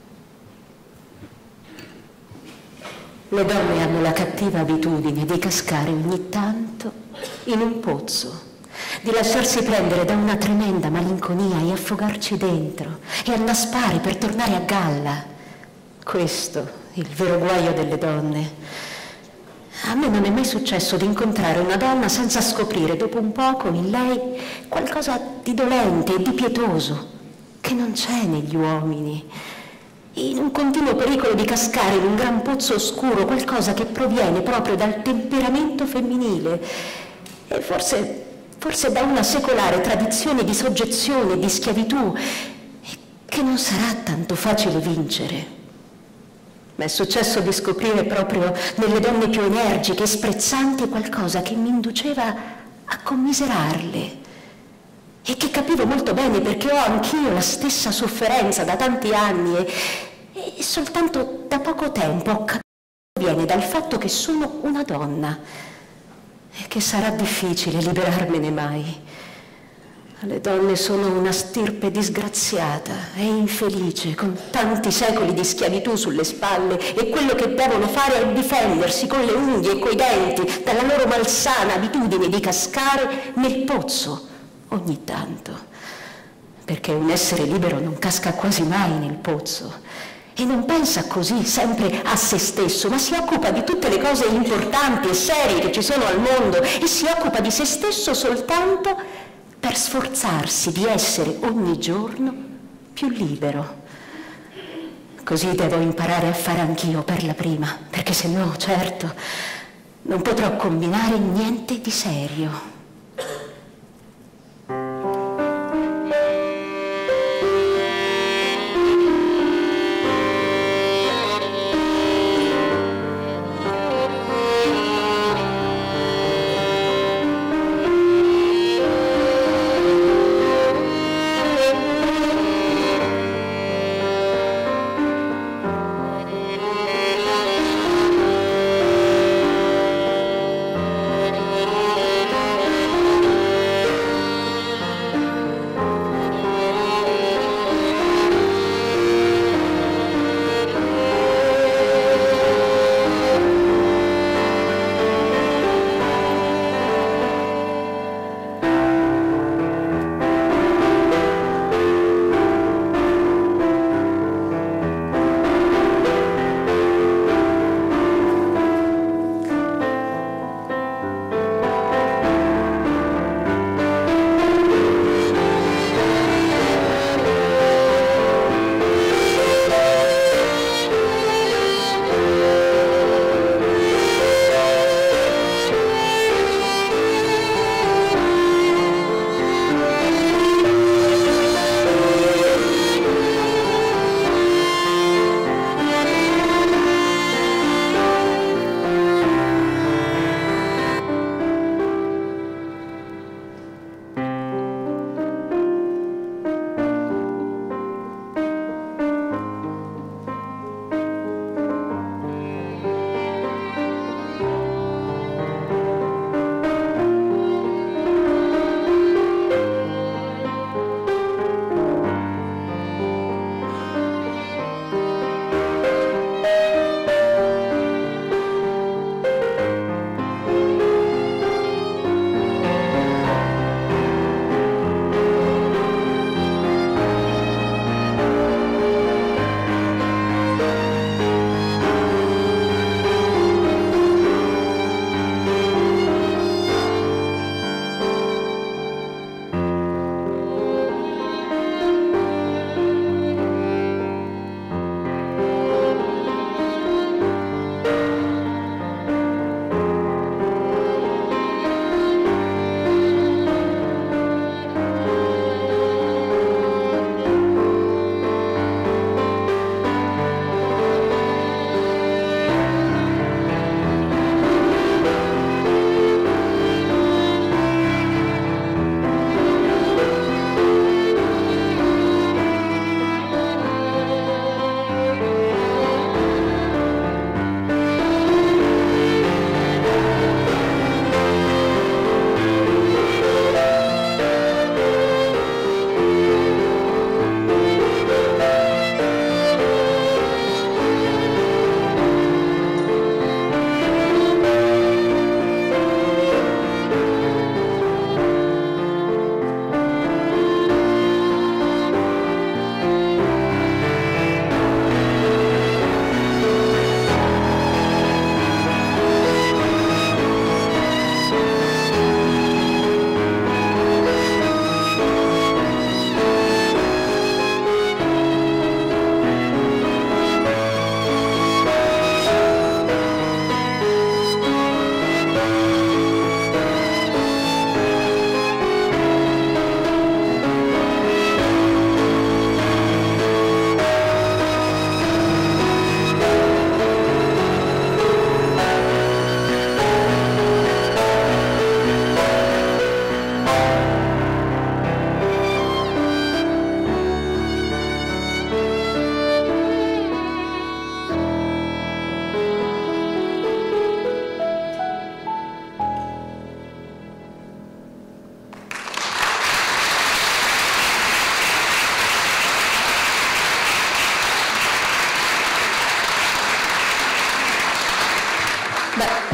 Le donne hanno la cattiva abitudine di cascare ogni tanto in un pozzo, di lasciarsi prendere da una tremenda malinconia e affogarci dentro e annaspare per tornare a galla. Questo è il vero guaio delle donne. A me non è mai successo di incontrare una donna senza scoprire dopo un poco in lei qualcosa di dolente e di pietoso che non c'è negli uomini, in un continuo pericolo di cascare in un gran pozzo oscuro, qualcosa che proviene proprio dal temperamento femminile e forse da una secolare tradizione di soggezione e di schiavitù che non sarà tanto facile vincere. Mi è successo di scoprire proprio nelle donne più energiche e sprezzanti qualcosa che mi induceva a commiserarle e che capivo molto bene perché ho anch'io la stessa sofferenza da tanti anni e soltanto da poco tempo ho capito che viene dal fatto che sono una donna e che sarà difficile liberarmene mai. Le donne sono una stirpe disgraziata e infelice, con tanti secoli di schiavitù sulle spalle e quello che devono fare è difendersi con le unghie e coi denti dalla loro malsana abitudine di cascare nel pozzo ogni tanto, perché un essere libero non casca quasi mai nel pozzo e non pensa così sempre a se stesso, ma si occupa di tutte le cose importanti e serie che ci sono al mondo e si occupa di se stesso soltanto per sforzarsi di essere ogni giorno più libero. Così devo imparare a fare anch'io per la prima, perché se no, certo, non potrò combinare niente di serio.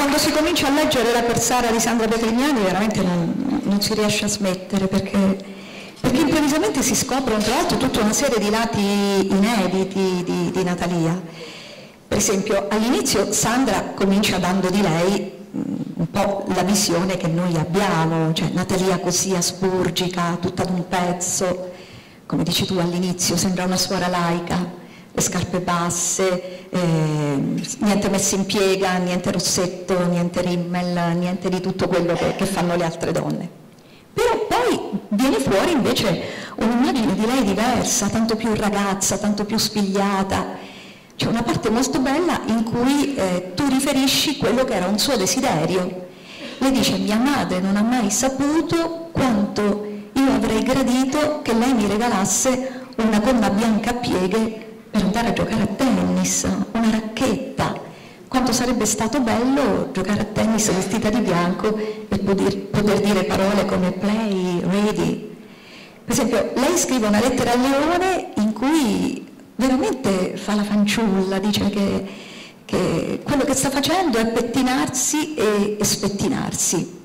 quando si comincia a leggere La Corsara di Sandra Petrignani veramente non si riesce a smettere, perché improvvisamente si scoprono tra l'altro tutta una serie di lati inediti di Natalia. Per esempio, all'inizio Sandra comincia dando di lei un po' la visione che noi abbiamo, cioè Natalia così asburgica, tutta d'un pezzo, come dici tu all'inizio, sembra una suora laica, le scarpe basse, niente messa in piega, niente rossetto, niente rimmel, niente di tutto quello che fanno le altre donne. Però poi viene fuori invece un'immagine di lei diversa, tanto più ragazza, tanto più spigliata. C'è una parte molto bella in cui tu riferisci quello che era un suo desiderio. Lei dice: mia madre non ha mai saputo quanto io avrei gradito che lei mi regalasse una gomma bianca a pieghe per andare a giocare a tennis, una racchetta. Quanto sarebbe stato bello giocare a tennis vestita di bianco e poter dire parole come play, ready. Per esempio, lei scrive una lettera al leone in cui veramente fa la fanciulla, dice che quello che sta facendo è pettinarsi e spettinarsi.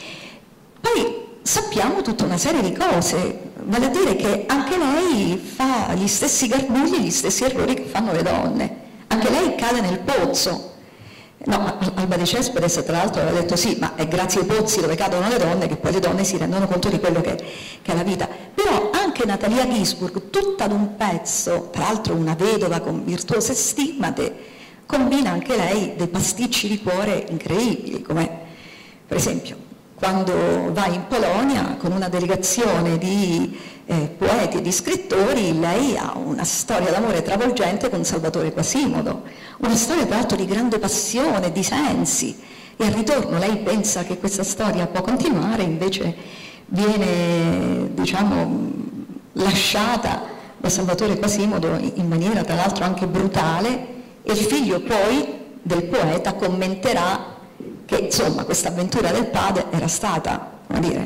Poi sappiamo tutta una serie di cose, vale a dire che anche lei fa gli stessi garbugli, gli stessi errori che fanno le donne, anche lei cade nel pozzo. No, Alba di Cespedes tra l'altro aveva detto sì, ma è grazie ai pozzi dove cadono le donne che poi le donne si rendono conto di quello che è la vita. Però anche Natalia Ginzburg, tutta d'un pezzo, tra l'altro una vedova con virtuose stigmate, combina anche lei dei pasticci di cuore incredibili, come per esempio quando va in Polonia con una delegazione di poeti e di scrittori, lei ha una storia d'amore travolgente con Salvatore Quasimodo, una storia tra l'altro di grande passione, di sensi, e al ritorno lei pensa che questa storia può continuare, invece viene, diciamo, lasciata da Salvatore Quasimodo in maniera tra l'altro anche brutale, e il figlio poi del poeta commenterà che insomma questa avventura del padre era stata, come dire,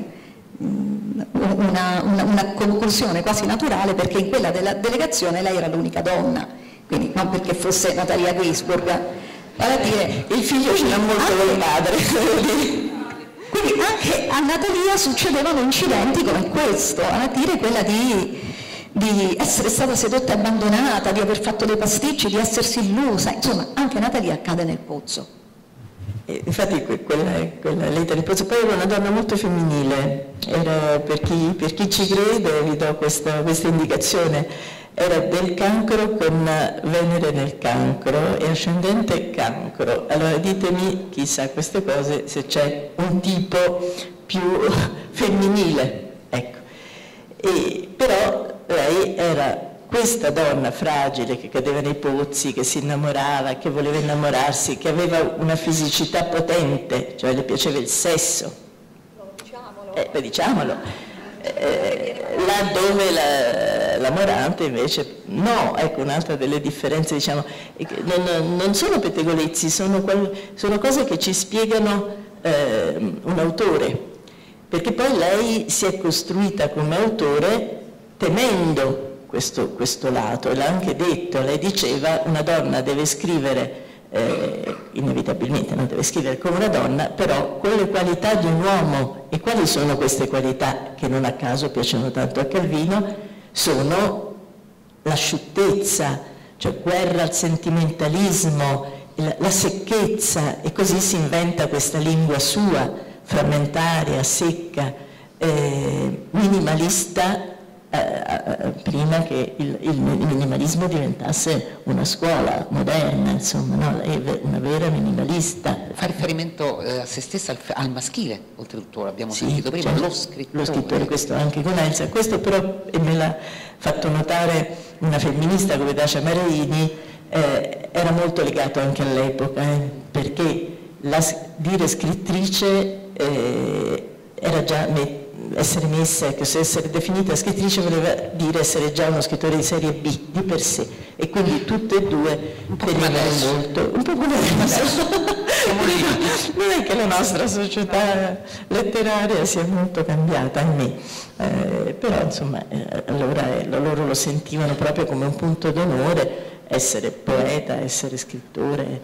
una conclusione quasi naturale, perché in quella della delegazione lei era l'unica donna, quindi non perché fosse Natalia Ginzburg, vale a dire il figlio ce l'ha molto del padre. Quindi anche a Natalia succedevano incidenti come questo, a dire quella di essere stata sedotta e abbandonata, di aver fatto dei pasticci, di essersi illusa, insomma anche Natalia cade nel pozzo. Infatti quella lettera di pozzo poi era una donna molto femminile, era, per chi ci crede vi do questa indicazione, era del Cancro con Venere nel Cancro e ascendente Cancro. Allora ditemi, chi sa queste cose, se c'è un tipo più femminile, ecco. Però lei era questa donna fragile che cadeva nei pozzi, che si innamorava, che voleva innamorarsi, che aveva una fisicità potente, cioè le piaceva il sesso. Diciamolo. Laddove la Morante invece no, ecco un'altra delle differenze, diciamo, non sono pettegolezzi, sono cose che ci spiegano un autore, perché poi lei si è costruita come autore temendo questo lato, e l'ha anche detto, lei diceva una donna deve scrivere inevitabilmente, non deve scrivere come una donna, però con le qualità di un uomo. E quali sono queste qualità che non a caso piacciono tanto a Calvino? Sono l'asciuttezza, cioè guerra al sentimentalismo, la secchezza, e così si inventa questa lingua sua, frammentaria, secca, minimalista, prima che il minimalismo diventasse una scuola moderna, insomma, no? Lei è una vera minimalista. Fa riferimento a se stessa, al maschile, oltretutto, l'abbiamo sentito prima, certo, lo scrittore. Lo scrittore, questo anche con Elsa. Questo però, e me l'ha fatto notare una femminista come Dacia Marini, era molto legato anche all'epoca, perché dire scrittrice era già essere messa, essere definita scrittrice voleva dire essere già uno scrittore di serie B di per sé, e quindi tutte e due tenevano molto, un po' come adesso. Non è che la nostra società letteraria sia molto cambiata, ahimè, però insomma allora loro lo sentivano proprio come un punto d'onore, essere poeta, essere scrittore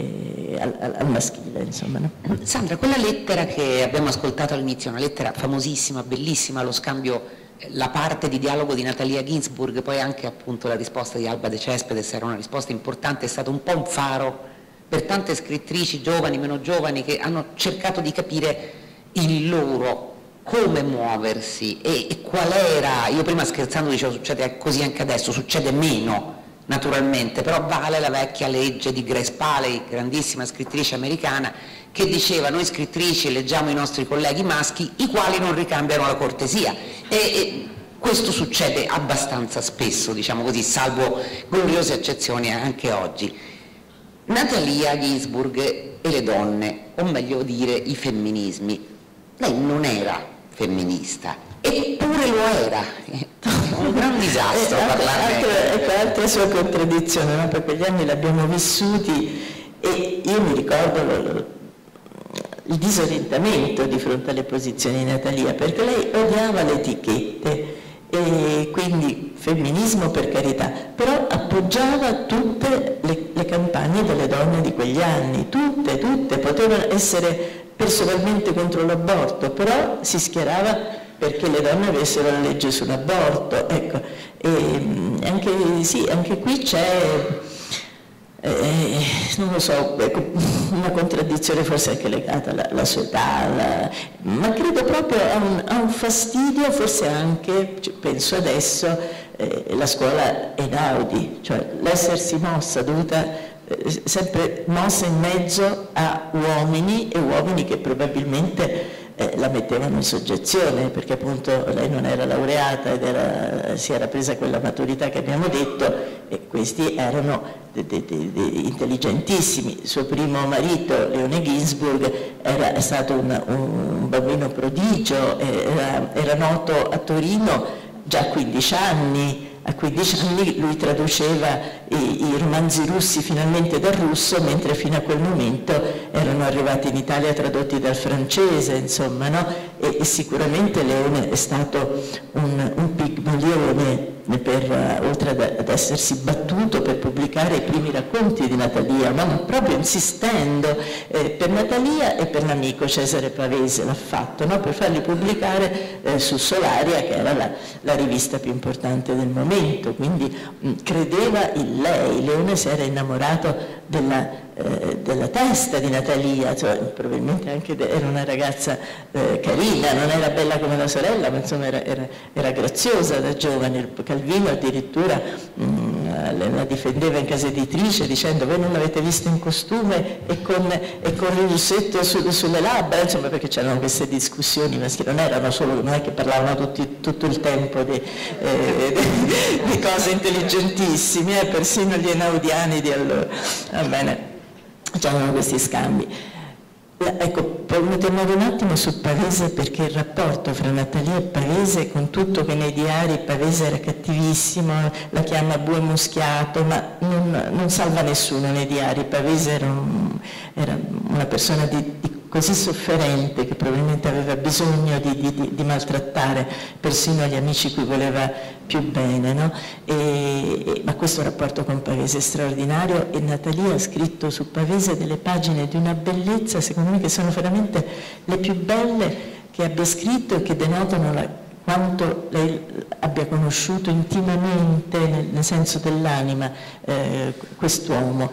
al maschile, insomma. No? Sandra, quella lettera che abbiamo ascoltato all'inizio, una lettera famosissima, bellissima, lo scambio, la parte di dialogo di Natalia Ginzburg, poi anche appunto la risposta di Alba De Cespedes, era una risposta importante, è stato un po' un faro per tante scrittrici giovani, meno giovani, che hanno cercato di capire il loro come muoversi e qual era, io prima scherzando dicevo succede così anche adesso, succede meno naturalmente, però vale la vecchia legge di Grace Paley, grandissima scrittrice americana, che diceva: noi scrittrici leggiamo i nostri colleghi maschi, i quali non ricambiano la cortesia, e questo succede abbastanza spesso, diciamo così, salvo gloriose eccezioni anche oggi. Natalia Ginzburg e le donne, o meglio dire i femminismi. Lei non era femminista, eppure lo era. È un gran disastro parlarne. Ecco, altra sua contraddizione, no? Per quegli anni l'abbiamo vissuti e io mi ricordo il disorientamento di fronte alle posizioni di Natalia, perché lei odiava le etichette, e quindi femminismo per carità, però appoggiava tutte le campagne delle donne di quegli anni, tutte, potevano essere personalmente contro l'aborto, però si schierava perché le donne avessero la legge sull'aborto, ecco, e anche qui c'è, non lo so, ecco, una contraddizione forse anche legata alla sua età, ma credo proprio a un fastidio, forse anche, penso adesso, la scuola Einaudi, cioè l'essersi mossa, dovuta sempre mossa in mezzo a uomini, e uomini che probabilmente la mettevano in soggezione, perché appunto lei non era laureata ed si era presa quella maturità che abbiamo detto, e questi erano intelligentissimi. Il suo primo marito, Leone Ginzburg, è stato un bambino prodigio, era noto a Torino già a 15 anni. A 15 anni lui traduceva i romanzi russi finalmente dal russo, mentre fino a quel momento erano arrivati in Italia tradotti dal francese, insomma, no? E sicuramente Leone è stato un pigmalione, oltre ad essersi battuto per pubblicare i primi racconti di Natalia, ma proprio insistendo per Natalia e per l'amico Cesare Pavese l'ha fatto, no? Per farli pubblicare su Solaria, che era la rivista più importante del momento. Quindi credeva in lei. Leone si era innamorato della testa di Natalia, cioè, probabilmente anche era una ragazza carina, non era bella come la sorella, ma insomma era graziosa da giovane. Calvino addirittura la difendeva in casa editrice dicendo: voi non l'avete vista in costume e con il rossetto sulle labbra, insomma, perché c'erano queste discussioni maschili, non è che parlavano tutto il tempo di cose intelligentissime, persino gli enaudiani di allora. Va bene, c'erano questi scambi. Ecco, poi tornare un attimo su Pavese, perché il rapporto fra Natalia e Pavese, con tutto che nei diari Pavese era cattivissimo, la chiama bue muschiato, ma non salva nessuno nei diari. Pavese era una persona così sofferente che probabilmente aveva bisogno di maltrattare persino gli amici cui voleva più bene, no? Ma questo rapporto con Pavese è straordinario, e Natalia ha scritto su Pavese delle pagine di una bellezza, secondo me, che sono veramente le più belle che abbia scritto e che denotano quanto lei abbia conosciuto intimamente, nel senso dell'anima, quest'uomo.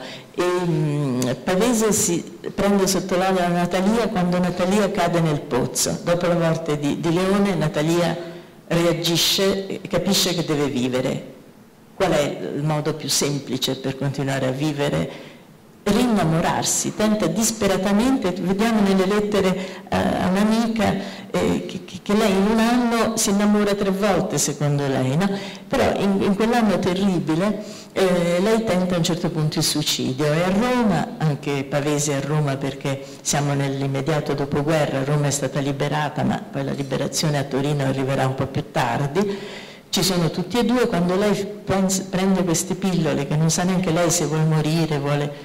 Pavese si prende sotto l'ala Natalia quando Natalia cade nel pozzo. Dopo la morte di Leone, Natalia reagisce e capisce che deve vivere. Qual è il modo più semplice per continuare a vivere? Rinnamorarsi, tenta disperatamente, vediamo nelle lettere a un'amica che lei in un anno si innamora 3 volte, secondo lei, no? Però in quell'anno terribile lei tenta a un certo punto il suicidio. È a Roma, anche Pavese è a Roma perché siamo nell'immediato dopoguerra, Roma è stata liberata, ma poi la liberazione a Torino arriverà un po' più tardi. Ci sono tutti e due. Quando lei prende queste pillole, che non sa neanche lei se vuole morire,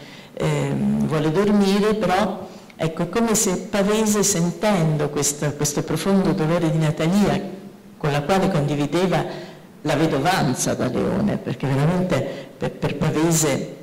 vuole dormire, però ecco, è come se Pavese, sentendo questo profondo dolore di Natalia, con la quale condivideva la vedovanza da Leone, perché veramente per Pavese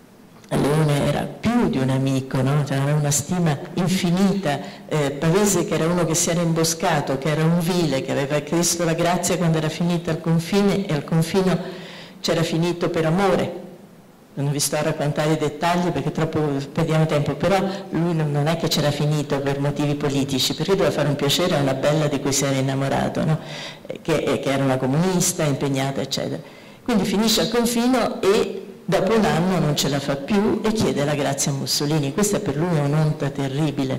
Leone era più di un amico, no? Cioè, aveva una stima infinita. Pavese, che era uno che si era imboscato, che era un vile, che aveva chiesto la grazia quando era finita al confine, e al confino c'era finito per amore. Non vi sto a raccontare i dettagli perché troppo perdiamo tempo, però lui non è che c'era finito per motivi politici, perché doveva fare un piacere a una bella di cui si era innamorato, no? che era una comunista, impegnata, eccetera. Quindi finisce al confino e dopo un anno non ce la fa più e chiede la grazia a Mussolini. Questa per lui è un'onta terribile,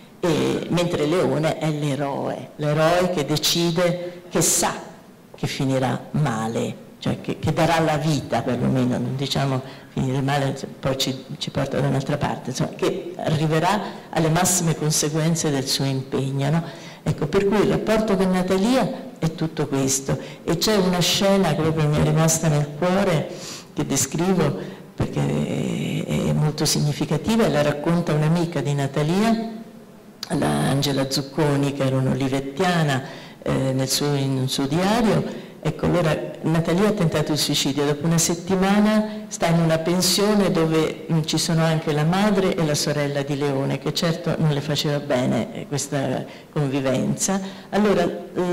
mentre Leone è l'eroe che decide, che sa che finirà male, cioè che darà la vita perlomeno, non diciamo finire male, poi ci porta da un'altra parte, insomma, che arriverà alle massime conseguenze del suo impegno, no? Ecco, per cui il rapporto con Natalia è tutto questo, e c'è una scena che proprio mi è rimasta nel cuore, che descrivo perché è molto significativa, e la racconta un'amica di Natalia, Angela Zucconi, che era un'olivettiana, in un suo diario. Ecco, allora Natalia ha tentato il suicidio, dopo una settimana sta in una pensione dove ci sono anche la madre e la sorella di Leone, che certo non le faceva bene questa convivenza. Allora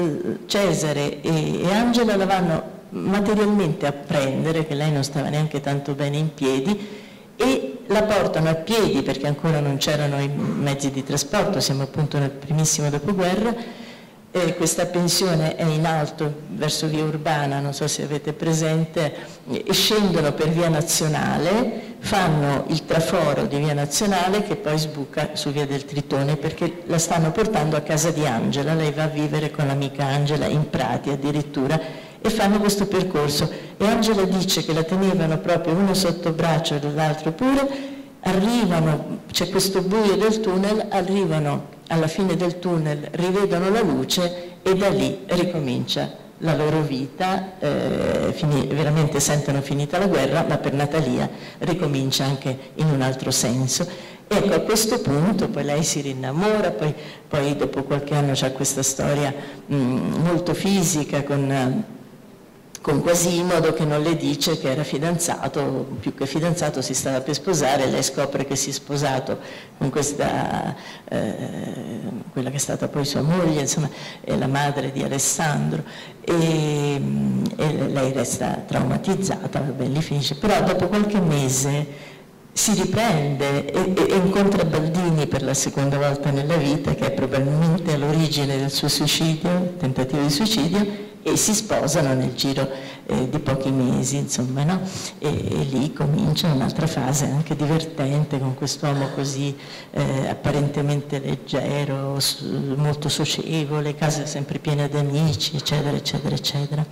Cesare e Angela la vanno materialmente a prendere, che lei non stava neanche tanto bene in piedi, e la portano a piedi perché ancora non c'erano i mezzi di trasporto, siamo appunto nel primissimo dopoguerra. Questa pensione è in alto verso via Urbana, non so se avete presente, e scendono per via Nazionale, fanno il traforo di via Nazionale che poi sbuca su via del Tritone, perché la stanno portando a casa di Angela, lei va a vivere con l'amica Angela in Prati addirittura, e fanno questo percorso, e Angela dice che la tenevano proprio uno sotto braccio e l'altro pure, arrivano, c'è questo buio del tunnel, arrivano alla fine del tunnel, rivedono la luce e da lì ricomincia la loro vita, veramente sentono finita la guerra, ma per Natalia ricomincia anche in un altro senso. Ecco, a questo punto poi lei si rinnamora, poi dopo qualche anno c'è questa storia molto fisica con Quasimodo, che non le dice che era fidanzato, più che fidanzato si stava per sposare, lei scopre che si è sposato con questa, quella che è stata poi sua moglie, insomma, è la madre di Alessandro, e lei resta traumatizzata, vabbè, lì finisce, però dopo qualche mese si riprende e incontra Baldini per la seconda volta nella vita, che è probabilmente all'origine del suo suicidio, tentativo di suicidio, e si sposano nel giro di pochi mesi, insomma, no? E lì comincia un'altra fase anche divertente, con quest'uomo così apparentemente leggero, molto socievole, casa sempre piena di amici, eccetera, eccetera, eccetera.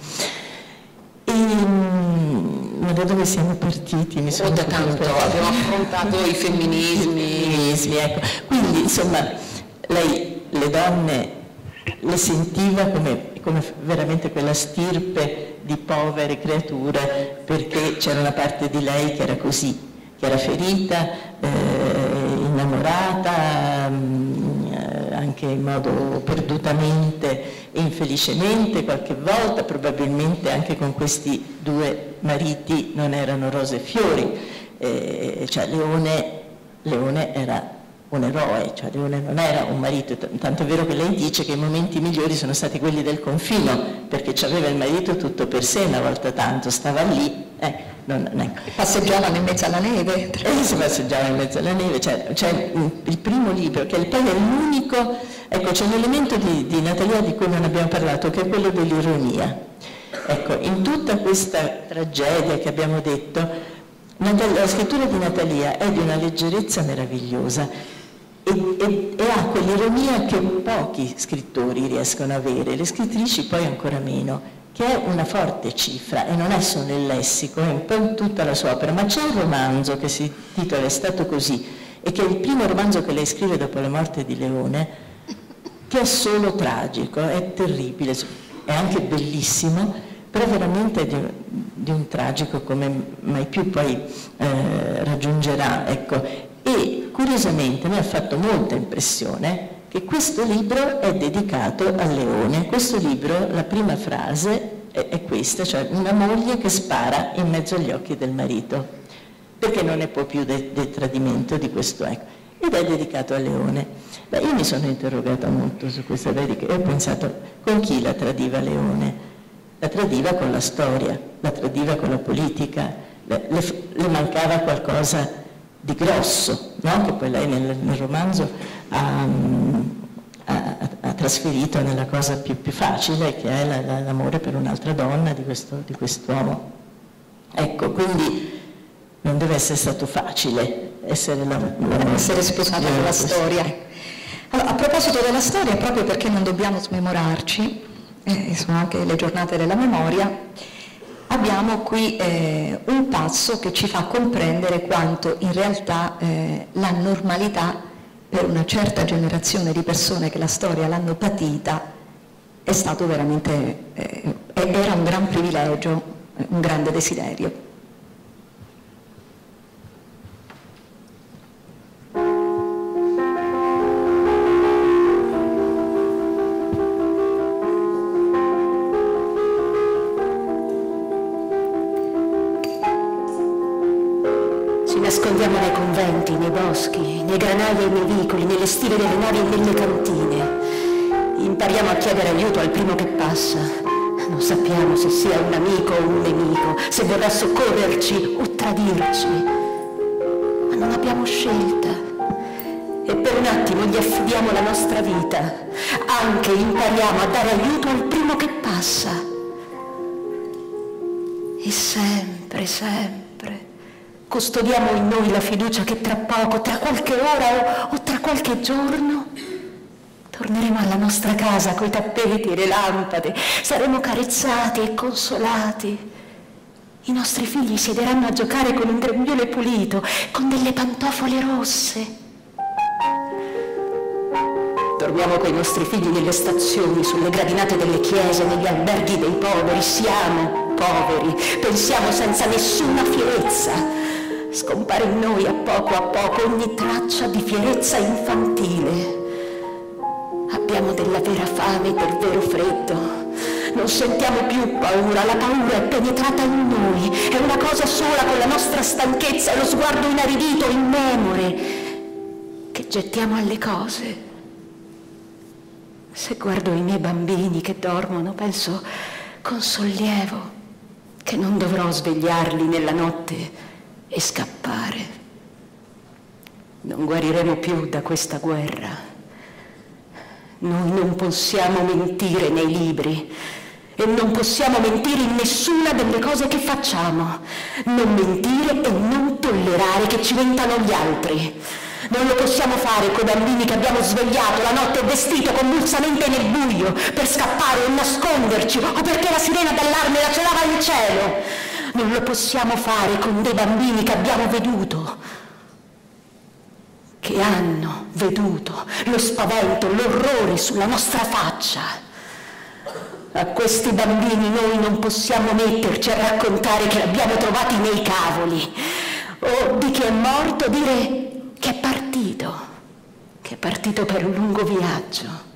Ma da dove siamo partiti? Da tanto, abbiamo affrontato i femminismi. Ecco. Quindi, insomma, lei le donne le sentiva come veramente quella stirpe di povere creature, perché c'era una parte di lei che era così, che era ferita, innamorata, anche in modo perdutamente e infelicemente qualche volta, probabilmente anche con questi due mariti non erano rose e fiori, cioè Leone era un eroe, cioè Leone non era un marito, tanto è vero che lei dice che i momenti migliori sono stati quelli del confino, perché aveva il marito tutto per sé una volta tanto, stava lì, passeggiavano in mezzo alla neve. Si passeggiava in mezzo alla neve, c'è il primo libro, che poi è l'unico, ecco, c'è un elemento di Natalia di cui non abbiamo parlato, che è quello dell'ironia. Ecco, in tutta questa tragedia che abbiamo detto, la scrittura di Natalia è di una leggerezza meravigliosa e ha quell'ironia che pochi scrittori riescono a avere, le scrittrici poi ancora meno, che è una forte cifra, e non è solo il lessico, è un po' in tutta la sua opera. Ma c'è un romanzo che si intitola È stato così, e che è il primo romanzo che lei scrive dopo la morte di Leone, che è solo tragico, è terribile, è anche bellissimo, però veramente di un tragico come mai più poi raggiungerà, ecco. E curiosamente mi ha fatto molta impressione che questo libro è dedicato a Leone. Questo libro, la prima frase è questa, cioè una moglie che spara in mezzo agli occhi del marito, perché non ne può più del tradimento di questo ecco. Ed è dedicato a Leone. Beh, io mi sono interrogata molto su questa dedica e ho pensato, con chi la tradiva Leone? La tradiva con la storia, la tradiva con la politica, le mancava qualcosa di grosso, no? Che poi lei nel romanzo ha trasferito nella cosa più facile, che è l'amore per un'altra donna di quest'uomo. Ecco, quindi non deve essere stato facile essere sposata con la storia. Allora, a proposito della storia, proprio perché non dobbiamo smemorarci, sono anche le giornate della memoria, abbiamo qui un passo che ci fa comprendere quanto in realtà la normalità per una certa generazione di persone che la storia l'hanno patita è stato veramente, era un gran privilegio, un grande desiderio. Ci nascondiamo nei conventi, nei boschi, nei granai e nei vicoli, nelle stive delle navi e nelle cantine. Impariamo a chiedere aiuto al primo che passa. Non sappiamo se sia un amico o un nemico, se vorrà soccorrerci o tradirci. Ma non abbiamo scelta. E per un attimo gli affidiamo la nostra vita. Anche impariamo a dare aiuto al primo che passa. E sempre, sempre custodiamo in noi la fiducia che tra poco, tra qualche ora o tra qualche giorno, torneremo alla nostra casa coi tappeti e le lampade, saremo carezzati e consolati. I nostri figli siederanno a giocare con un grembiule pulito, con delle pantofole rosse. Dormiamo coi nostri figli nelle stazioni, sulle gradinate delle chiese, negli alberghi dei poveri. Siamo poveri, pensiamo senza nessuna fierezza. Scompare in noi a poco ogni traccia di fierezza infantile. Abbiamo della vera fame e del vero freddo. Non sentiamo più paura, la paura è penetrata in noi, è una cosa sola con la nostra stanchezza e lo sguardo inaridito, immemore, che gettiamo alle cose. Se guardo i miei bambini che dormono, penso con sollievo che non dovrò svegliarli nella notte e scappare. Non guariremo più da questa guerra. Noi non possiamo mentire nei libri e non possiamo mentire in nessuna delle cose che facciamo. Non mentire e non tollerare che ci mentano gli altri. Non lo possiamo fare coi bambini che abbiamo svegliato la notte e vestito convulsamente nel buio per scappare o nasconderci o perché la sirena d'allarme la celava in cielo. Non lo possiamo fare con dei bambini che abbiamo veduto, che hanno veduto lo spavento, l'orrore sulla nostra faccia. A questi bambini noi non possiamo metterci a raccontare che li abbiamo trovati nei cavoli, o di chi è morto dire che è partito per un lungo viaggio.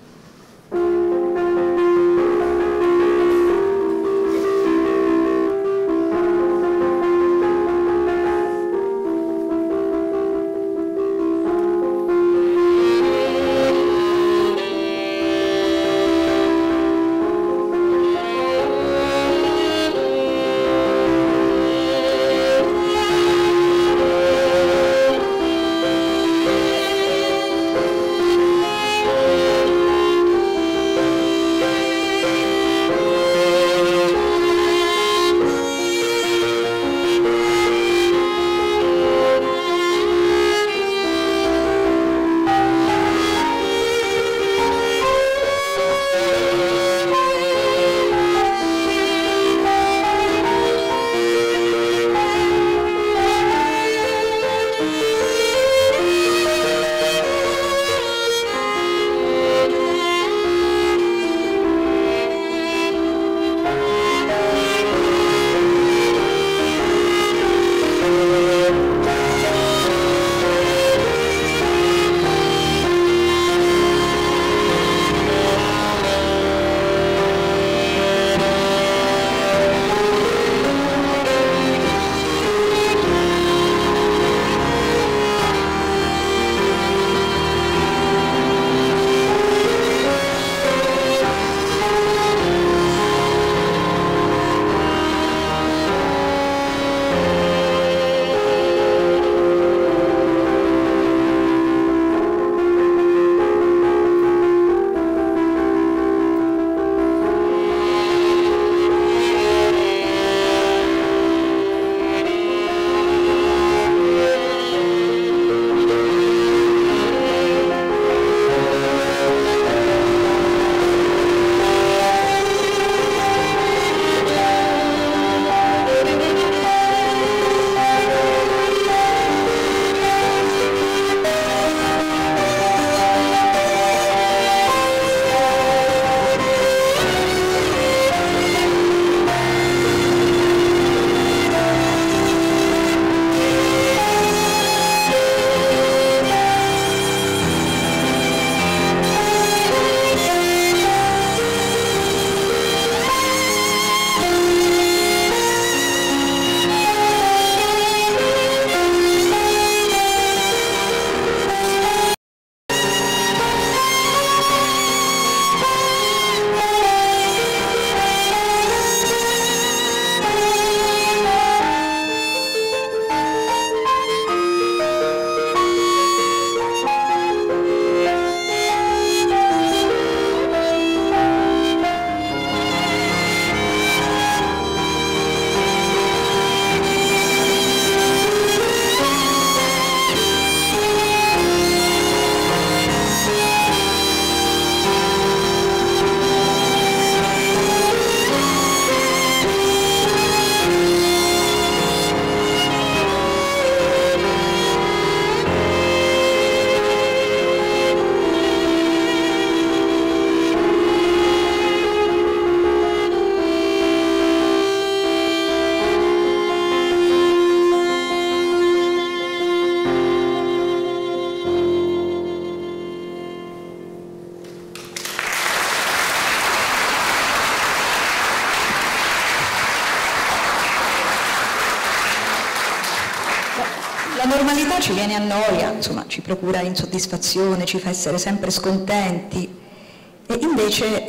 La normalità ci viene a noia, insomma, ci procura insoddisfazione, ci fa essere sempre scontenti. E invece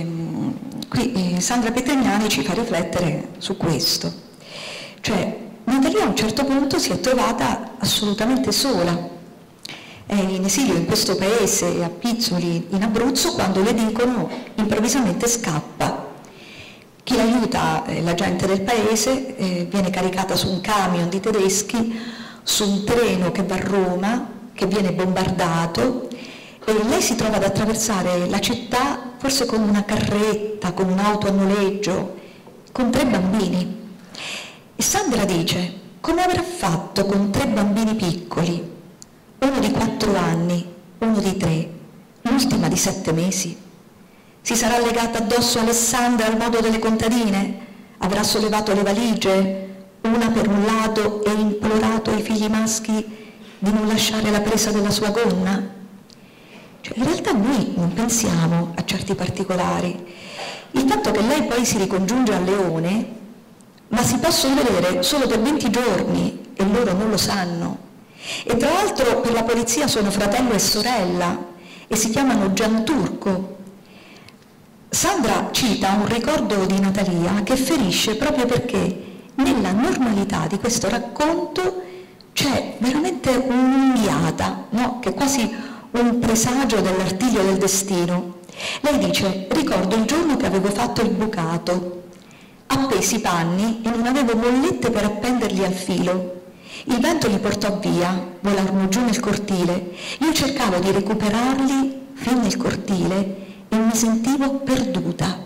qui Sandra Petrignani ci fa riflettere su questo. Cioè, Natalia a un certo punto si è trovata assolutamente sola. È in esilio in questo paese, a Pizzoli, in Abruzzo, quando le dicono improvvisamente scappa. Chi l'aiuta? La gente del paese, viene caricata su un camion di tedeschi, su un treno che va a Roma, che viene bombardato, e lei si trova ad attraversare la città forse con una carretta, con un'auto a noleggio, con 3 bambini. E Sandra dice, come avrà fatto con 3 bambini piccoli, uno di 4 anni, uno di 3, l'ultima di 7 mesi? Si sarà legata addosso Alessandra al modo delle contadine? Avrà sollevato le valigie, una per un lato, e implorato ai figli maschi di non lasciare la presa della sua gonna? Cioè, in realtà noi non pensiamo a certi particolari. Il fatto che lei poi si ricongiunge al leone, ma si possono vedere solo per 20 giorni e loro non lo sanno. E tra l'altro per la polizia sono fratello e sorella e si chiamano Gianturco. Sandra cita un ricordo di Natalia che ferisce proprio perché nella normalità di questo racconto c'è veramente un'unghiata, no? Che è quasi un presagio dell'artiglio del destino. Lei dice, ricordo il giorno che avevo fatto il bucato, appesi i panni e non avevo mollette per appenderli al filo. Il vento li portò via, volarono giù nel cortile. Io cercavo di recuperarli fin nel cortile e mi sentivo perduta.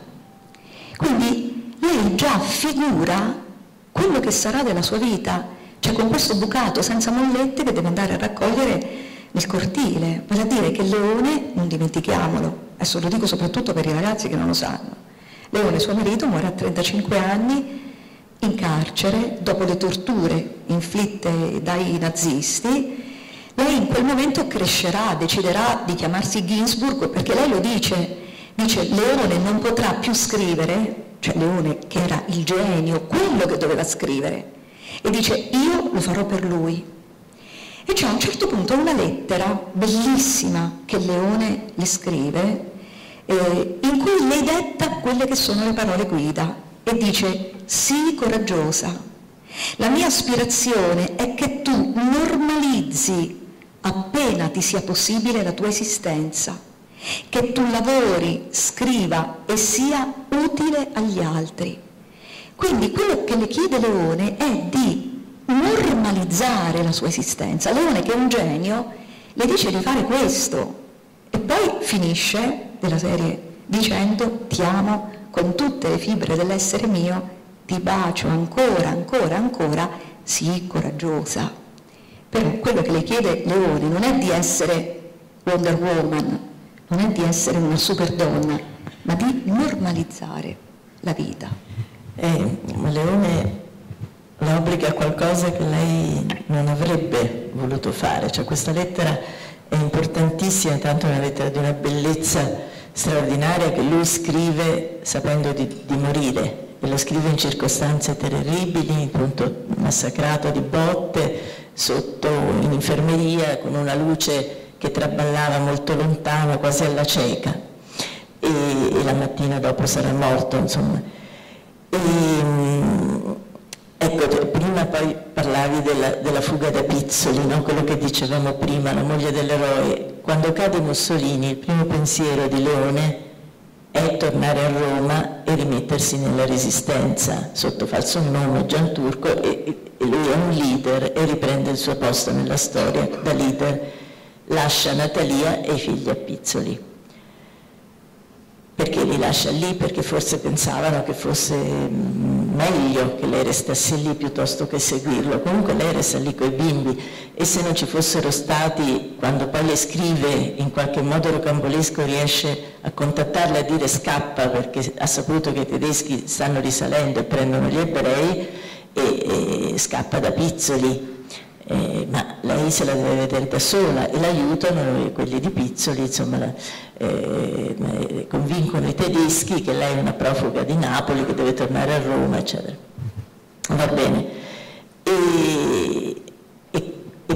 Quindi lei già figura quello che sarà della sua vita, cioè con questo bucato senza mollette che deve andare a raccogliere nel cortile. Vale a dire che Leone, non dimentichiamolo, adesso lo dico soprattutto per i ragazzi che non lo sanno, Leone, suo marito, muore a 35 anni in carcere dopo le torture inflitte dai nazisti. Lei in quel momento crescerà, deciderà di chiamarsi Ginsburg, perché lei lo dice Leone non potrà più scrivere, cioè Leone che era il genio, quello che doveva scrivere, e dice io lo farò per lui. E c'è a un certo punto una lettera bellissima che Leone le scrive, in cui lei detta quelle che sono le parole guida e dice: sii coraggiosa, la mia aspirazione è che tu normalizzi appena ti sia possibile la tua esistenza, che tu lavori, scriva e sia utile agli altri. Quindi quello che le chiede Leone è di normalizzare la sua esistenza. Leone, che è un genio, le dice di fare questo e poi finisce della serie dicendo: ti amo con tutte le fibre dell'essere mio, ti bacio ancora, ancora, ancora, sii coraggiosa. Però quello che le chiede Leone non è di essere Wonder Woman, non è di essere una super donna, ma di normalizzare la vita. Leone la obbliga a qualcosa che lei non avrebbe voluto fare, cioè questa lettera è importantissima, intanto è una lettera di una bellezza straordinaria che lui scrive sapendo di morire, e lo scrive in circostanze terribili, appunto massacrato di botte, sotto in infermeria, con una luce che traballava molto lontano, quasi alla cieca, e la mattina dopo sarà morto, insomma. Ecco, prima poi parlavi della fuga da Pizzoli, no? Quello che dicevamo prima, la moglie dell'eroe. Quando cade Mussolini, il primo pensiero di Leone è tornare a Roma e rimettersi nella resistenza, sotto falso nome Gianturco, e lui è un leader e riprende il suo posto nella storia da leader. Lascia Natalia e i figli a Pizzoli. Perché li lascia lì? Perché forse pensavano che fosse meglio che lei restasse lì piuttosto che seguirlo. Comunque lei resta lì coi bimbi, e se non ci fossero stati, quando poi le scrive in qualche modo rocambolesco, riesce a contattarla e a dire scappa perché ha saputo che i tedeschi stanno risalendo e prendono gli ebrei, e scappa da Pizzoli. Ma lei se la deve vedere da sola, e l'aiutano quelli di Pizzoli, insomma, convincono i tedeschi che lei è una profuga di Napoli, che deve tornare a Roma, eccetera. Va bene. E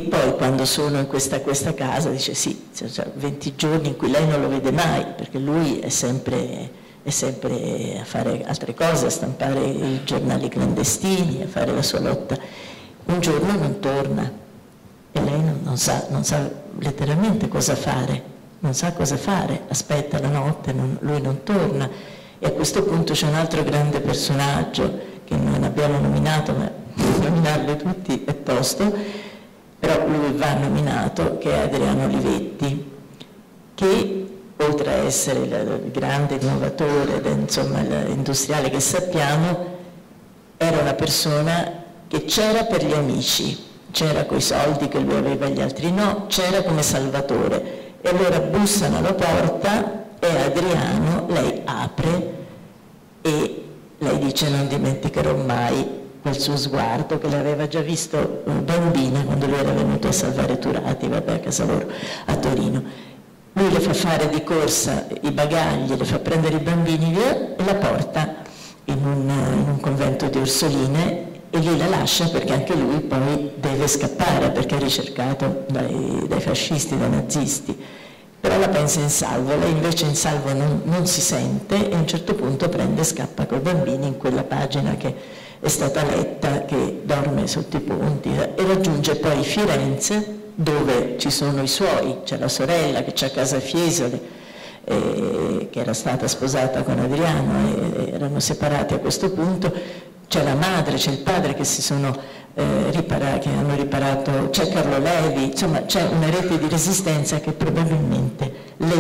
quando sono in questa casa dice sì, cioè 20 giorni in cui lei non lo vede mai, perché lui è sempre a fare altre cose, a stampare i giornali clandestini, a fare la sua lotta. Un giorno non torna e lei non sa letteralmente cosa fare, non sa cosa fare, aspetta la notte, lui non torna. E a questo punto c'è un altro grande personaggio che non abbiamo nominato, ma nominarli tutti è tosto, però lui va nominato, che è Adriano Olivetti, che oltre a essere il grande innovatore, insomma industriale che sappiamo, era una persona che c'era per gli amici, c'era coi soldi che lui aveva e gli altri no, c'era come salvatore. E allora bussano alla porta e Adriano, lei apre e lei dice non dimenticherò mai quel suo sguardo che l'aveva già visto bambina quando lui era venuto a salvare Turati, vabbè, a casa loro a Torino. Lui le fa fare di corsa i bagagli, le fa prendere i bambini via e la porta in un convento di Orsoline e lì la lascia perché anche lui poi deve scappare perché è ricercato dai fascisti, dai nazisti. Però la pensa in salvo, lei invece in salvo non si sente e a un certo punto prende e scappa col bambino in quella pagina che è stata letta, che dorme sotto i ponti e raggiunge poi Firenze dove ci sono i suoi, c'è la sorella che c'è a casa a Fiesole, che era stata sposata con Adriano e erano separati a questo punto, c'è la madre, c'è il padre che che hanno riparato, c'è Carlo Levi, insomma c'è una rete di resistenza che probabilmente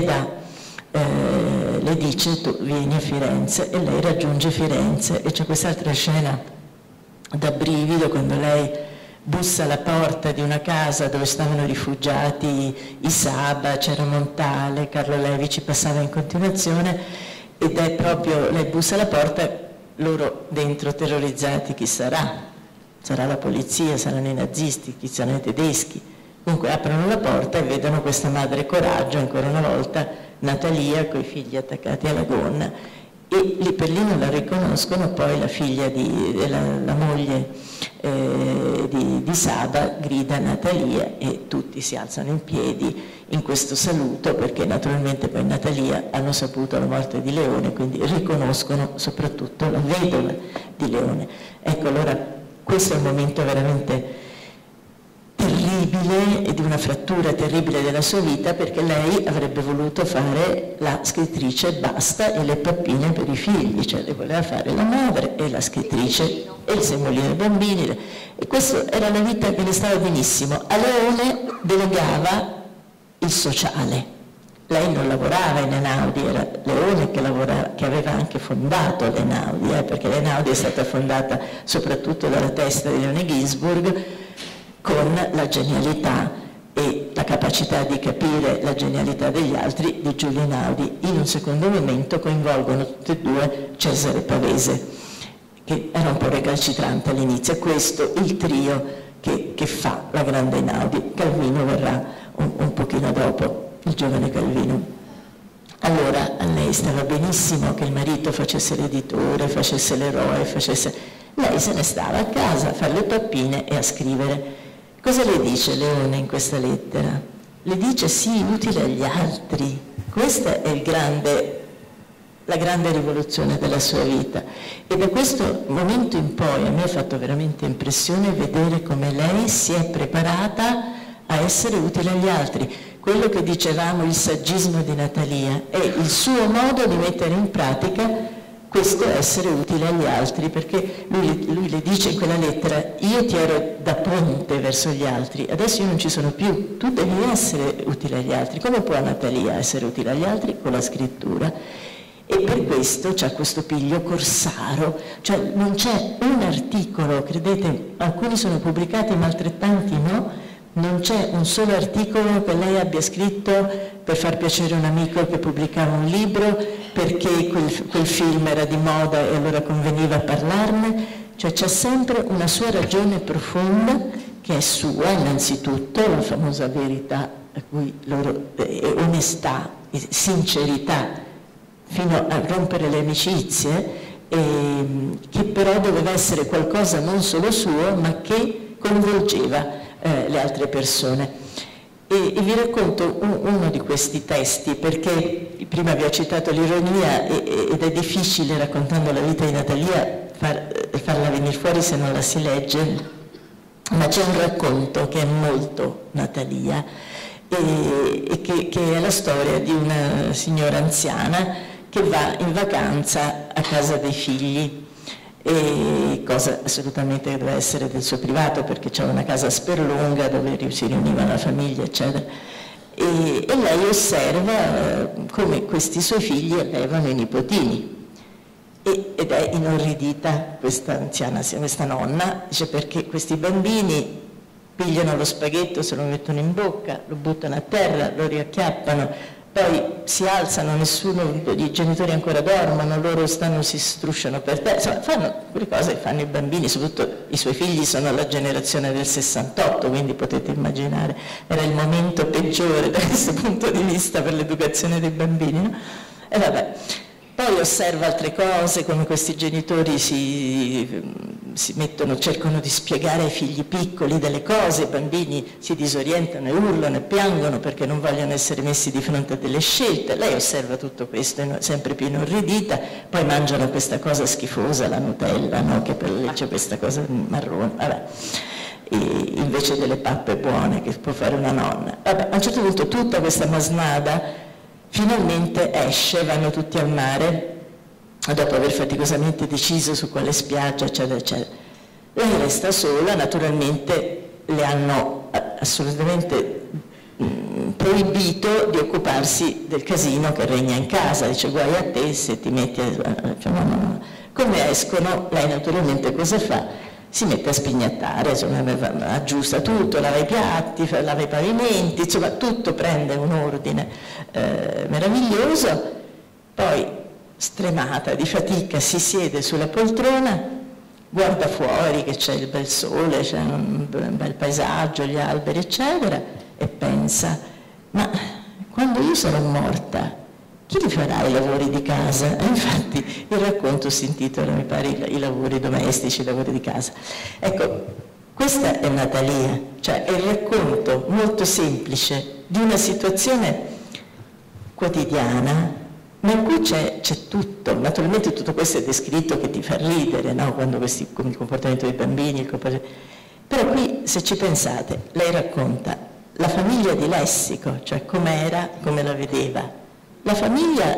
le dice tu vieni a Firenze e lei raggiunge Firenze e c'è quest'altra scena da brivido quando lei bussa alla porta di una casa dove stavano rifugiati i Saba, c'era Montale, Carlo Levi ci passava in continuazione ed è proprio, lei bussa alla porta, loro dentro terrorizzati, chi sarà? Sarà la polizia, saranno i nazisti, chi saranno i tedeschi? Comunque aprono la porta e vedono questa madre coraggio, ancora una volta Natalia con i figli attaccati alla gonna e lì per lì non la riconoscono, poi la figlia la moglie di Saba grida Natalia e tutti si alzano in piedi in questo saluto perché naturalmente poi Natalia hanno saputo la morte di Leone, quindi riconoscono soprattutto la vedova di Leone. Ecco, allora questo è un momento veramente terribile e di una frattura terribile della sua vita perché lei avrebbe voluto fare la scrittrice e basta e le pappine per i figli, cioè le voleva fare la madre e la scrittrice e il semolino ai bambini e questa era la vita che le stava benissimo. A Leone delegava il sociale, lei non lavorava in Einaudi, era Leone che aveva anche fondato l'Einaudi, perché l'Einaudi è stata fondata soprattutto dalla testa di Leone Ginsburg con la genialità e la capacità di capire la genialità degli altri di Giulio Einaudi. In un secondo momento coinvolgono tutti e due Cesare Pavese, che era un po' recalcitrante all'inizio, e questo il trio che fa la grande Einaudi. Calvino verrà un pochino dopo, il giovane Calvino. Allora a lei stava benissimo che il marito facesse l'editore, facesse l'eroe, lei se ne stava a casa a fare le pappine e a scrivere. Cosa le dice Leone in questa lettera? Le dice sì, utile agli altri. Questa è la grande rivoluzione della sua vita. E da questo momento in poi a me ha fatto veramente impressione vedere come lei si è preparata a essere utile agli altri. Quello che dicevamo, il saggismo di Natalia, è il suo modo di mettere in pratica questo essere utile agli altri, perché lui le dice in quella lettera: io ti ero da ponte verso gli altri, adesso io non ci sono più, tu devi essere utile agli altri. Come può Natalia essere utile agli altri? Con la scrittura. E per questo c'è questo piglio corsaro, cioè non c'è un articolo, credete, alcuni sono pubblicati ma altrettanti no, non c'è un solo articolo che lei abbia scritto per far piacere un amico che pubblicava un libro, perché quel film era di moda e allora conveniva parlarne, cioè c'è sempre una sua ragione profonda che è sua innanzitutto, la famosa verità a cui loro, onestà, sincerità, fino a rompere le amicizie, che però doveva essere qualcosa non solo suo, ma che coinvolgeva le altre persone. E vi racconto uno di questi testi, perché prima vi ho citato l'ironia ed è difficile, raccontando la vita di Natalia, farla venire fuori se non la si legge, ma c'è un racconto che è molto Natalia e che è la storia di una signora anziana che va in vacanza a casa dei figli, e cosa assolutamente che deve essere del suo privato, perché c'è una casa sperlunga dove si riuniva la famiglia, eccetera, e lei osserva come questi suoi figli allevano i nipotini, ed è inorridita questa anziana, questa nonna, dice, perché questi bambini pigliano lo spaghetto, se lo mettono in bocca, lo buttano a terra, lo riacchiappano, poi si alzano, nessuno dei genitori ancora dormono, loro si strusciano per terra, insomma fanno quelle cose che fanno i bambini, soprattutto i suoi figli sono la generazione del 68, quindi potete immaginare, era il momento peggiore da questo punto di vista per l'educazione dei bambini, no? E vabbè. Poi osserva altre cose, come questi genitori cercano di spiegare ai figli piccoli delle cose, i bambini si disorientano e urlano e piangono perché non vogliono essere messi di fronte a delle scelte. Lei osserva tutto questo, è sempre più inorridita, poi mangiano questa cosa schifosa, la Nutella, no? Che per lei c'è questa cosa marrone, vabbè. E invece delle pappe buone che può fare una nonna. Vabbè, a un certo punto tutta questa masnada finalmente esce, vanno tutti al mare, dopo aver faticosamente deciso su quale spiaggia, eccetera, eccetera. Lei resta sola, naturalmente le hanno assolutamente proibito di occuparsi del casino che regna in casa, dice guai a te se ti metti no. Come escono, lei naturalmente cosa fa? Si mette a spignattare, insomma, aggiusta tutto, lava i piatti, lava i pavimenti, insomma tutto prende un ordine meraviglioso, poi stremata di fatica si siede sulla poltrona, guarda fuori che c'è il bel sole, c'è un bel paesaggio, gli alberi eccetera, e pensa, ma quando io sarò morta chi li farà i lavori di casa? E infatti il racconto si intitola, mi pare, i lavori domestici, i lavori di casa. Ecco, questa è Natalia, cioè è il racconto molto semplice di una situazione quotidiana, ma in cui c'è tutto. Naturalmente tutto questo è descritto che ti fa ridere, no? Quando come il comportamento dei bambini, però qui, se ci pensate, lei racconta la famiglia di Lessico, cioè com'era, come la vedeva, la famiglia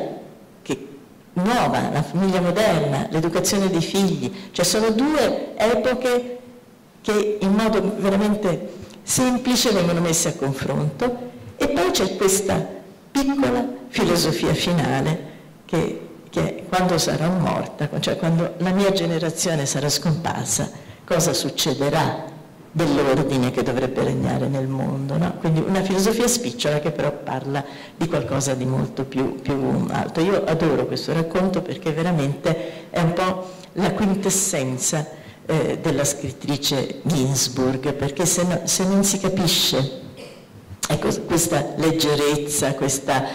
nuova, la famiglia moderna, l'educazione dei figli, cioè sono due epoche che in modo veramente semplice vengono messe a confronto, e poi c'è questa piccola filosofia finale che quando sarò morta, cioè quando la mia generazione sarà scomparsa, cosa succederà dell'ordine che dovrebbe regnare nel mondo, no? Quindi una filosofia spicciola che però parla di qualcosa di molto più alto. Io adoro questo racconto perché veramente è un po' la quintessenza della scrittrice Ginsburg, perché se non si capisce, ecco, questa leggerezza, questa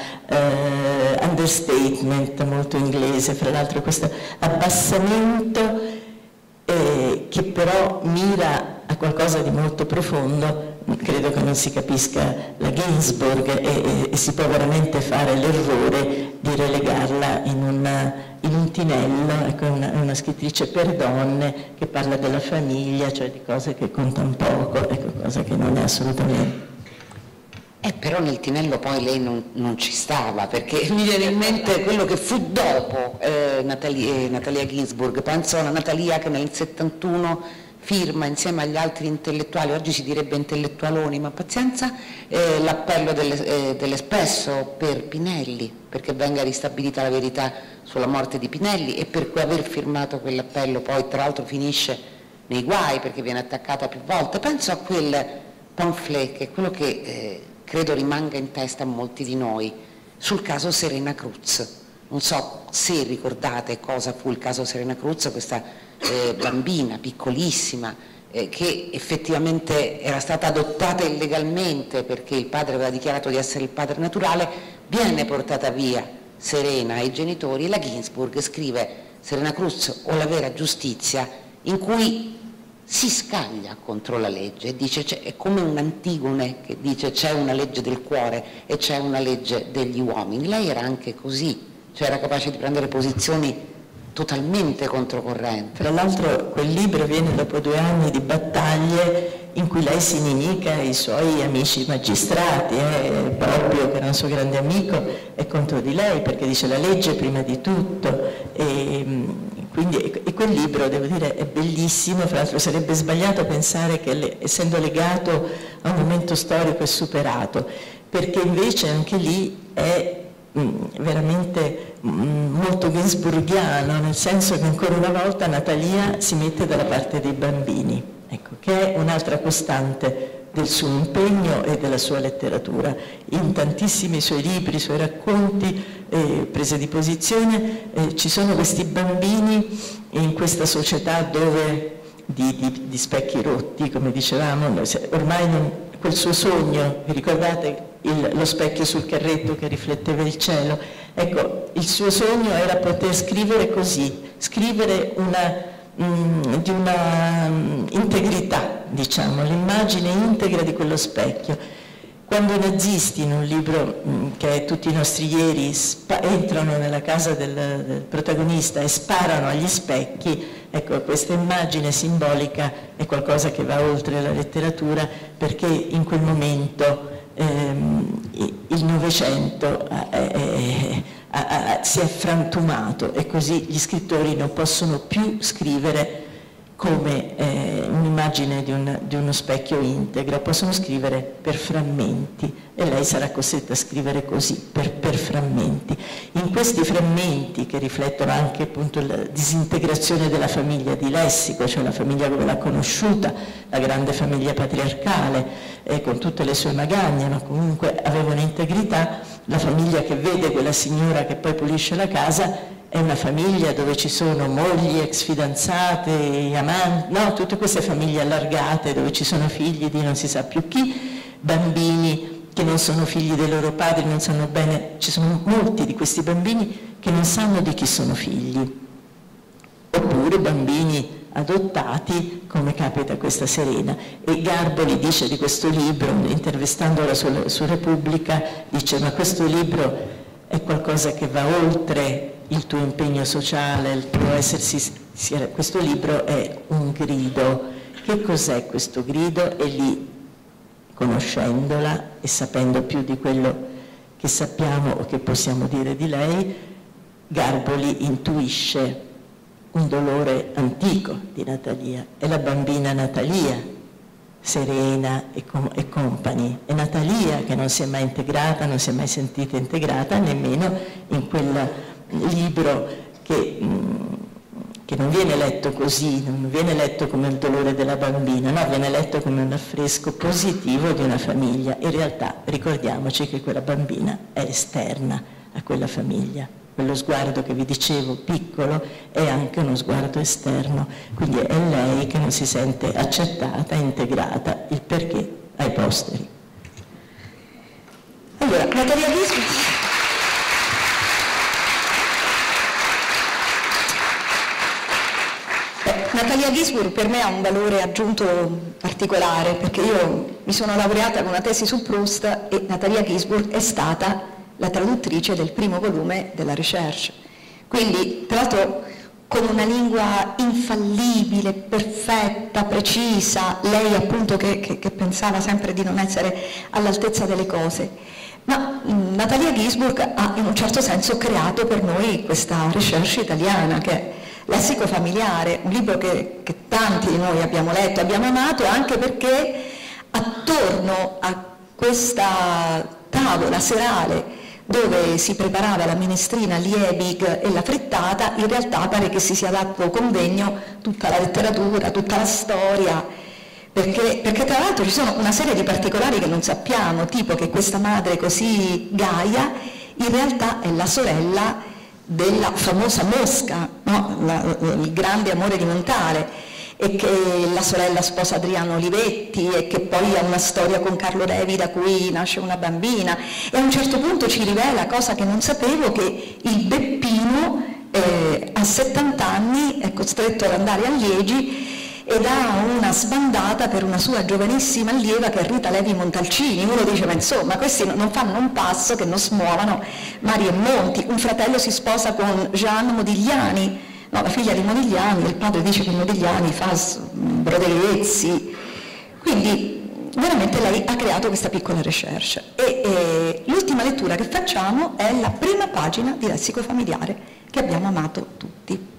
understatement molto inglese, fra l'altro questo abbassamento che però mira a qualcosa di molto profondo, credo che non si capisca la Ginsburg e si può veramente fare l'errore di relegarla in un tinello, ecco, una scrittrice per donne che parla della famiglia, cioè di cose che contano poco, ecco, cosa che non è assolutamente. Però nel tinello poi lei non ci stava, perché mi viene in mente quello che fu dopo Natalia Ginsburg. Penso a una Natalia che nel 71 firma insieme agli altri intellettuali, oggi si direbbe intellettualoni, ma pazienza, l'appello dell'Espresso per Pinelli, perché venga ristabilita la verità sulla morte di Pinelli, e per cui aver firmato quell'appello poi tra l'altro finisce nei guai perché viene attaccata più volte. Penso a quel pamphlet, che è quello che credo rimanga in testa a molti di noi, sul caso Serena Cruz. Non so se ricordate cosa fu il caso Serena Cruz, questa bambina piccolissima che effettivamente era stata adottata illegalmente perché il padre aveva dichiarato di essere il padre naturale, viene portata via Serena ai genitori, e la Ginsburg scrive Serena Cruz o la vera giustizia, in cui si scaglia contro la legge e dice, è come un Antigone che dice c'è una legge del cuore e c'è una legge degli uomini. Lei era anche così, cioè era capace di prendere posizioni totalmente controcorrente. Tra l'altro quel libro viene dopo 2 anni di battaglie in cui lei si inimica i suoi amici magistrati, Bobbio, che era un suo grande amico, è contro di lei perché dice la legge prima di tutto, e quel libro, devo dire, è bellissimo. Fra l'altro sarebbe sbagliato pensare che essendo legato a un momento storico è superato, perché invece anche lì è veramente molto ginsburgiano, nel senso che ancora una volta Natalia si mette dalla parte dei bambini, ecco, che è un'altra costante del suo impegno e della sua letteratura. In tantissimi suoi libri, suoi racconti, prese di posizione, ci sono questi bambini in questa società dove di specchi rotti, come dicevamo, ormai quel suo sogno, vi ricordate lo specchio sul carretto che rifletteva il cielo? Ecco, il suo sogno era poter scrivere così, scrivere di una integrità, diciamo, l'immagine integra di quello specchio. Quando i nazisti, in un libro che è Tutti i nostri ieri, entrano nella casa del protagonista e sparano agli specchi, ecco, questa immagine simbolica è qualcosa che va oltre la letteratura, perché in quel momento il Novecento si è frantumato e così gli scrittori non possono più scrivere come un'immagine di uno specchio integro, possono scrivere per frammenti e lei sarà costretta a scrivere così, per frammenti. In questi frammenti, che riflettono anche appunto la disintegrazione della famiglia di Lessico, cioè la famiglia come l'ha conosciuta, la grande famiglia patriarcale, con tutte le sue magagne, ma comunque aveva un'integrità, la famiglia che vede quella signora che poi pulisce la casa, è una famiglia dove ci sono mogli, ex fidanzate, amanti, no, tutte queste famiglie allargate dove ci sono figli di non si sa più chi, bambini che non sono figli dei loro padri, non sanno bene, ci sono molti di questi bambini che non sanno di chi sono figli, oppure bambini adottati, come capita a questa Serena. E Garboli dice di questo libro, intervistandola su Repubblica, dice: ma questo libro è qualcosa che va oltre il tuo impegno sociale, il tuo essersi, questo libro è un grido. Che cos'è questo grido? E lì, conoscendola e sapendo più di quello che sappiamo o che possiamo dire di lei, Garboli intuisce un dolore antico di Natalia. È la bambina Natalia, Serena e compagni. È Natalia che non si è mai integrata, non si è mai sentita integrata, nemmeno in quel libro che non viene letto così, non viene letto come il dolore della bambina, no, viene letto come un affresco positivo di una famiglia. In realtà ricordiamoci che quella bambina è esterna a quella famiglia. Quello sguardo che vi dicevo, piccolo, è anche uno sguardo esterno, quindi è lei che non si sente accettata, integrata, il perché ai posteri. Allora, Natalia Gisburg. Natalia Gisburg per me ha un valore aggiunto particolare, perché io mi sono laureata con una tesi su Proust e Natalia Gisburg è stata la traduttrice del primo volume della Recherche. Quindi, tra l'altro, con una lingua infallibile, perfetta, precisa, lei appunto che pensava sempre di non essere all'altezza delle cose. Ma Natalia Gisburg ha in un certo senso creato per noi questa Recherche italiana, che è Lessico familiare, un libro che tanti di noi abbiamo letto, abbiamo amato, anche perché attorno a questa tavola serale dove si preparava la minestrina, Liebig e la frittata, in realtà pare che si sia dato convegno tutta la letteratura, tutta la storia, perché tra l'altro ci sono una serie di particolari che non sappiamo, tipo che questa madre così gaia in realtà è la sorella della famosa Mosca, no? Il grande amore di Montale, e che la sorella sposa Adriano Olivetti e che poi ha una storia con Carlo Levi da cui nasce una bambina, e a un certo punto ci rivela, cosa che non sapevo, che il Beppino a 70 anni è costretto ad andare a Liegi ed ha una sbandata per una sua giovanissima allieva che è Rita Levi Montalcini. Uno dice, ma insomma, questi non fanno un passo che non smuovano mari e monti. Un fratello si sposa con Jeanne Modigliani, no, la figlia di Modigliani, il padre dice che Modigliani fa brodeghezzi. Quindi veramente lei ha creato questa piccola recherche. E l'ultima lettura che facciamo è la prima pagina di Lessico familiare che abbiamo amato tutti.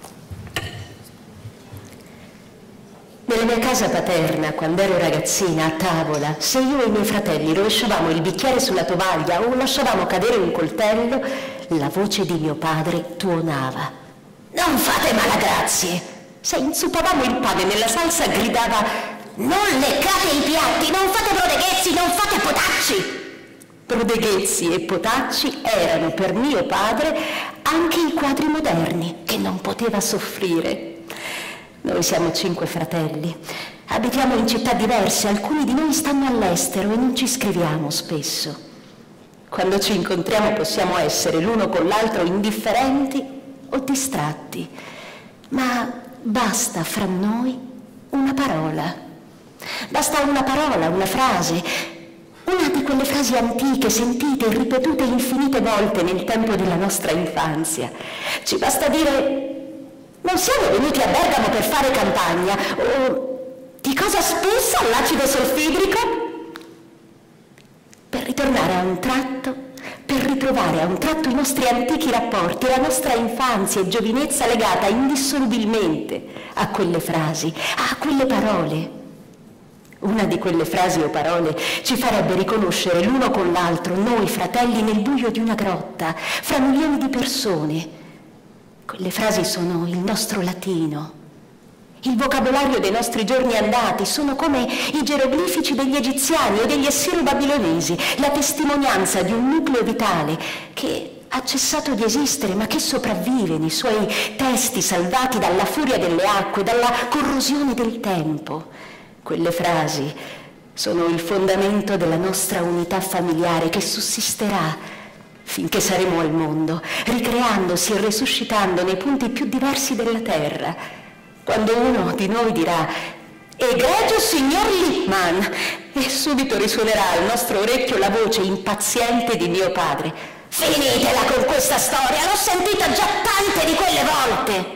Nella mia casa paterna, quando ero ragazzina, a tavola, se io e i miei fratelli rovesciavamo il bicchiere sulla tovaglia o lasciavamo cadere un coltello, la voce di mio padre tuonava: «Non fate malagrazie!» Se inzuppavamo il pane nella salsa gridava: «Non leccate i piatti, non fate brodeghezzi, non fate potacci!» Brodeghezzi e potacci erano per mio padre anche i quadri moderni, che non poteva soffrire. Noi siamo 5 fratelli, abitiamo in città diverse, alcuni di noi stanno all'estero e non ci scriviamo spesso. Quando ci incontriamo possiamo essere l'uno con l'altro indifferenti o distratti, ma basta fra noi una parola. Basta una parola, una frase, una di quelle frasi antiche, sentite e ripetute infinite volte nel tempo della nostra infanzia. Ci basta dire: «Non siamo venuti a Bergamo per fare campagna», o «Di cosa spessa l'acido solfidrico?» Per ritornare a un tratto, per ritrovare a un tratto i nostri antichi rapporti, la nostra infanzia e giovinezza legata indissolubilmente a quelle frasi, a quelle parole. Una di quelle frasi o parole ci farebbe riconoscere l'uno con l'altro, noi fratelli, nel buio di una grotta, fra milioni di persone. Quelle frasi sono il nostro latino, il vocabolario dei nostri giorni andati, sono come i geroglifici degli egiziani o degli assiro-babilonesi, la testimonianza di un nucleo vitale che ha cessato di esistere ma che sopravvive nei suoi testi salvati dalla furia delle acque, dalla corrosione del tempo. Quelle frasi sono il fondamento della nostra unità familiare che sussisterà finché saremo al mondo, ricreandosi e resuscitando nei punti più diversi della terra. Quando uno di noi dirà «Egregio signor Lippmann», e subito risuonerà al nostro orecchio la voce impaziente di mio padre: «Finitela con questa storia, l'ho sentita già tante di quelle volte!»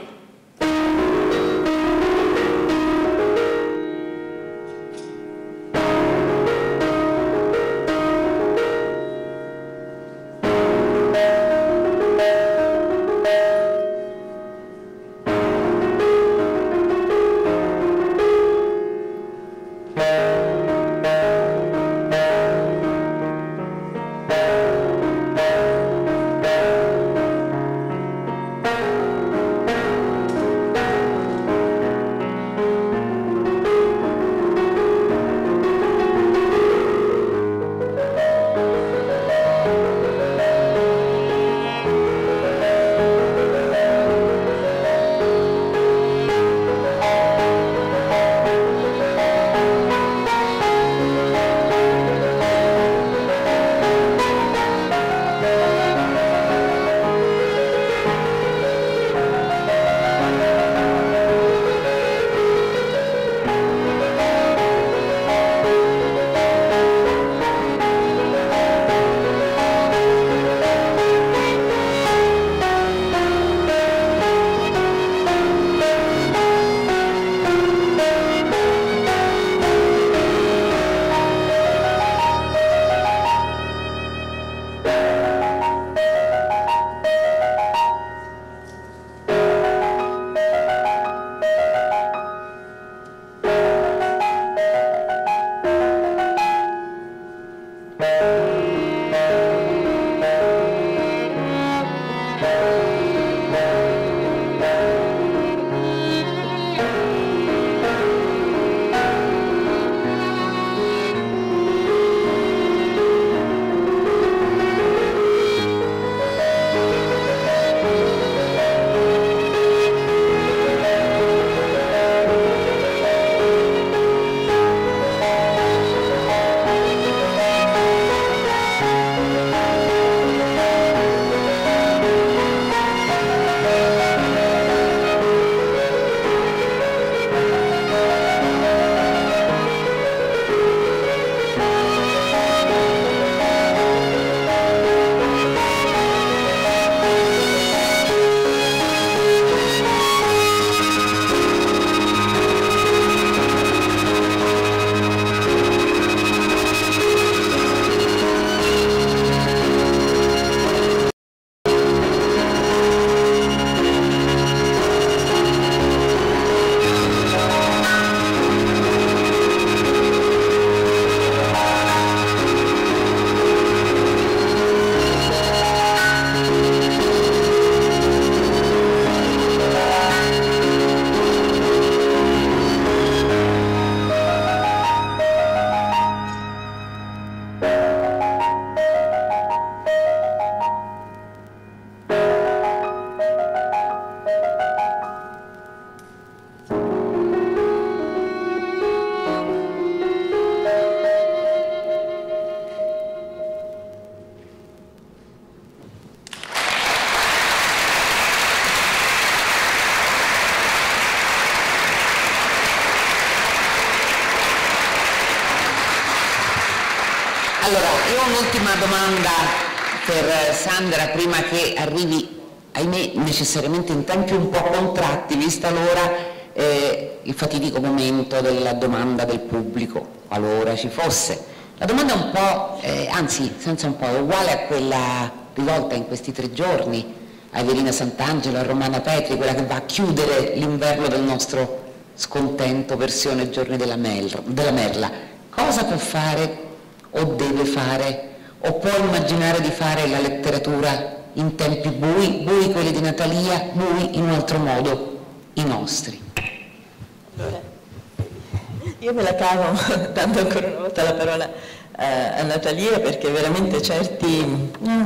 Allora, io ho un'ultima domanda per Sandra, prima che arrivi, ahimè, necessariamente in tempi un po' contratti, vista l'ora, il fatidico momento della domanda del pubblico, qualora ci fosse. La domanda è un po', anzi, senza un po', è uguale a quella rivolta in questi 3 giorni a Evelina Sant'Angelo, a Romana Petri, quella che va a chiudere l'inverno del nostro scontento versione Giorni della Merla. Cosa può fare o deve fare o può immaginare di fare la letteratura in tempi bui, bui quelli di Natalia, bui in un altro modo i nostri? Allora, io me la cavo dando ancora una volta la parola a Natalia, perché veramente certi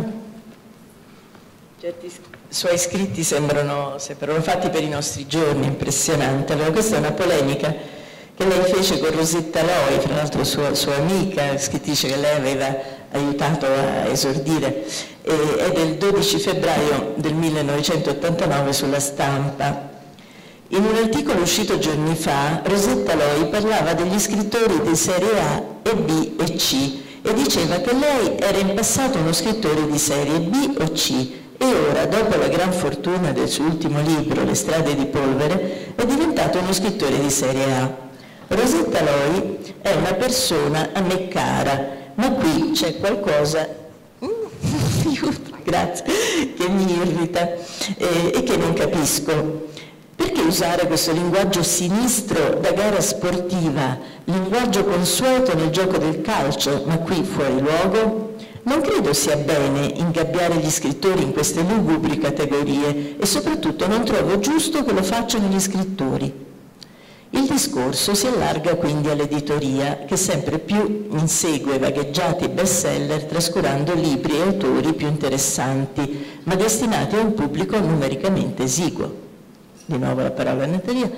suoi scritti sembrano fatti per i nostri giorni, impressionante. Allora, questa è una polemica che lei fece con Rosetta Loi, fra l'altro sua amica, scrittrice che lei aveva aiutato a esordire, è del 12 febbraio del 1989 sulla Stampa. In un articolo uscito giorni fa, Rosetta Loi parlava degli scrittori di serie A e B e C e diceva che lei era in passato uno scrittore di serie B o C e ora, dopo la gran fortuna del suo ultimo libro, Le strade di polvere, è diventato uno scrittore di serie A. Rosetta Loi è una persona a me cara, ma qui c'è qualcosa grazie, che mi irrita e che non capisco. Perché usare questo linguaggio sinistro da gara sportiva, linguaggio consueto nel gioco del calcio, ma qui fuori luogo? Non credo sia bene ingabbiare gli scrittori in queste lugubri categorie e soprattutto non trovo giusto che lo facciano gli scrittori. Il discorso si allarga quindi all'editoria, che sempre più insegue vagheggiati bestseller trascurando libri e autori più interessanti, ma destinati a un pubblico numericamente esiguo. Di nuovo la parola a Natalia.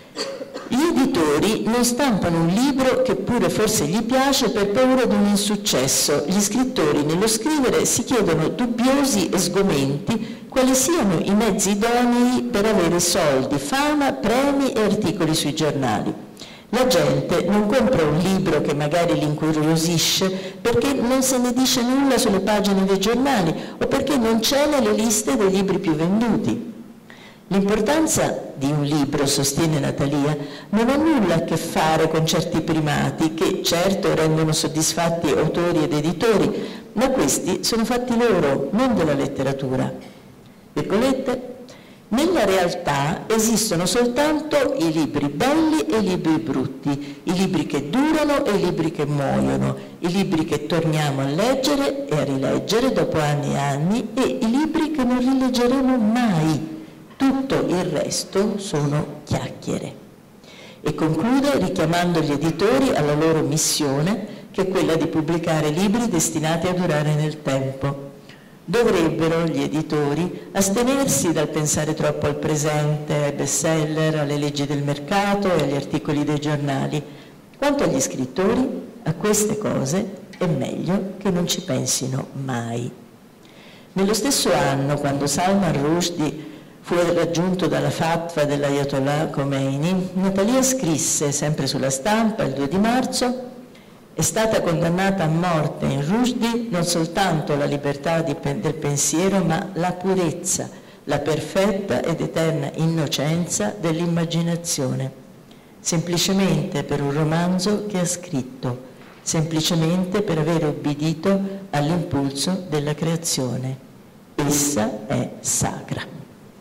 Gli editori non stampano un libro che pure forse gli piace per paura di un insuccesso. Gli scrittori nello scrivere si chiedono dubbiosi e sgomenti quali siano i mezzi idonei per avere soldi, fama, premi e articoli sui giornali. La gente non compra un libro che magari li incuriosisce perché non se ne dice nulla sulle pagine dei giornali o perché non c'è nelle liste dei libri più venduti. L'importanza di un libro, sostiene Natalia, non ha nulla a che fare con certi primati che certo rendono soddisfatti autori ed editori, ma questi sono fatti loro, non della letteratura. Virgolette, nella realtà esistono soltanto i libri belli e i libri brutti, i libri che durano e i libri che muoiono, i libri che torniamo a leggere e a rileggere dopo anni e anni e i libri che non rileggeremo mai. Tutto il resto sono chiacchiere. E conclude richiamando gli editori alla loro missione, che è quella di pubblicare libri destinati a durare nel tempo. Dovrebbero gli editori astenersi dal pensare troppo al presente, ai bestseller, alle leggi del mercato e agli articoli dei giornali. Quanto agli scrittori, a queste cose è meglio che non ci pensino mai. Nello stesso anno, quando Salman Rushdie fu raggiunto dalla fatwa dell'Ayatollah Khomeini, Natalia scrisse, sempre sulla Stampa, il 2 di marzo, è stata condannata a morte in Rushdie non soltanto la libertà del pensiero, ma la purezza, la perfetta ed eterna innocenza dell'immaginazione, semplicemente per un romanzo che ha scritto, semplicemente per aver obbedito all'impulso della creazione. Essa è sacra.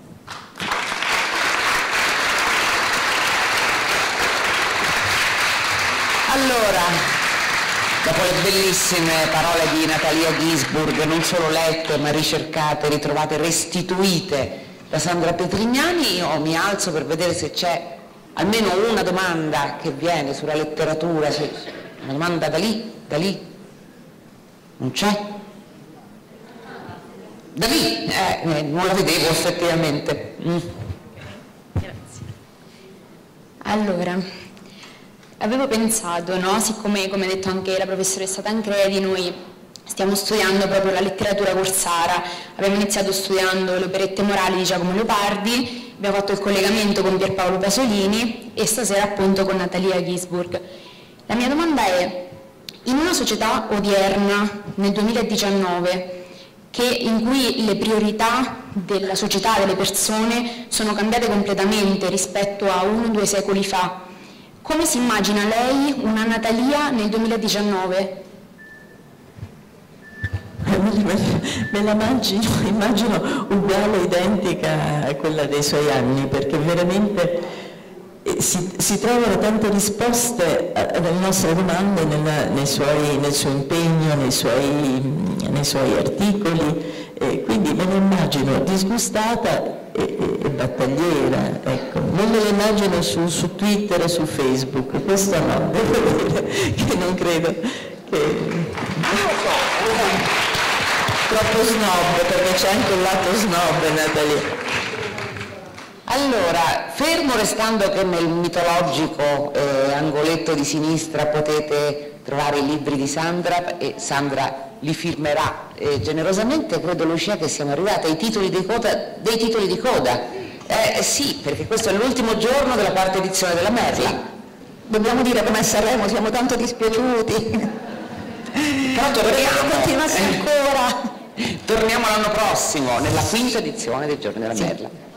Allora, dopo le bellissime parole di Natalia Ginzburg, non solo lette ma ricercate, ritrovate, restituite da Sandra Petrignani, io mi alzo per vedere se c'è almeno una domanda che viene sulla letteratura, una domanda da lì, non c'è? Da lì, non la vedevo effettivamente. Grazie. Allora, avevo pensato, no? Siccome, come ha detto anche la professoressa Tancredi, noi stiamo studiando proprio la letteratura corsara, abbiamo iniziato studiando le operette morali di Giacomo Leopardi, abbiamo fatto il collegamento con Pierpaolo Pasolini e stasera appunto con Natalia Ginzburg. La mia domanda è, In una società odierna, nel 2019, in cui le priorità della società, delle persone, sono cambiate completamente rispetto a 1 o 2 secoli fa, come si immagina lei una Natalia nel 2019? Me la immagino uguale, identica a quella dei suoi anni, perché veramente si trovano tante risposte alle nostre domande nel suo impegno, nei suoi articoli, quindi me la immagino disgustata e battagliera, ecco. Non me la immagino su Twitter o su Facebook, questo no, devo dire che non credo che... Troppo snob, perché c'è anche un lato snob, Natalia. Allora, fermo restando che nel mitologico angoletto di sinistra potete trovare i libri di Sandra e Sandra li firmerà generosamente, credo, Lucia, che siamo arrivati ai titoli di coda. Sì, perché questo è l'ultimo giorno della quarta edizione della Merla. Dobbiamo dire come a Sanremo, siamo tanto dispiaciuti. Però torniamo, continuasse ancora. Torniamo l'anno prossimo, nella quinta edizione dei Giorni della Merla.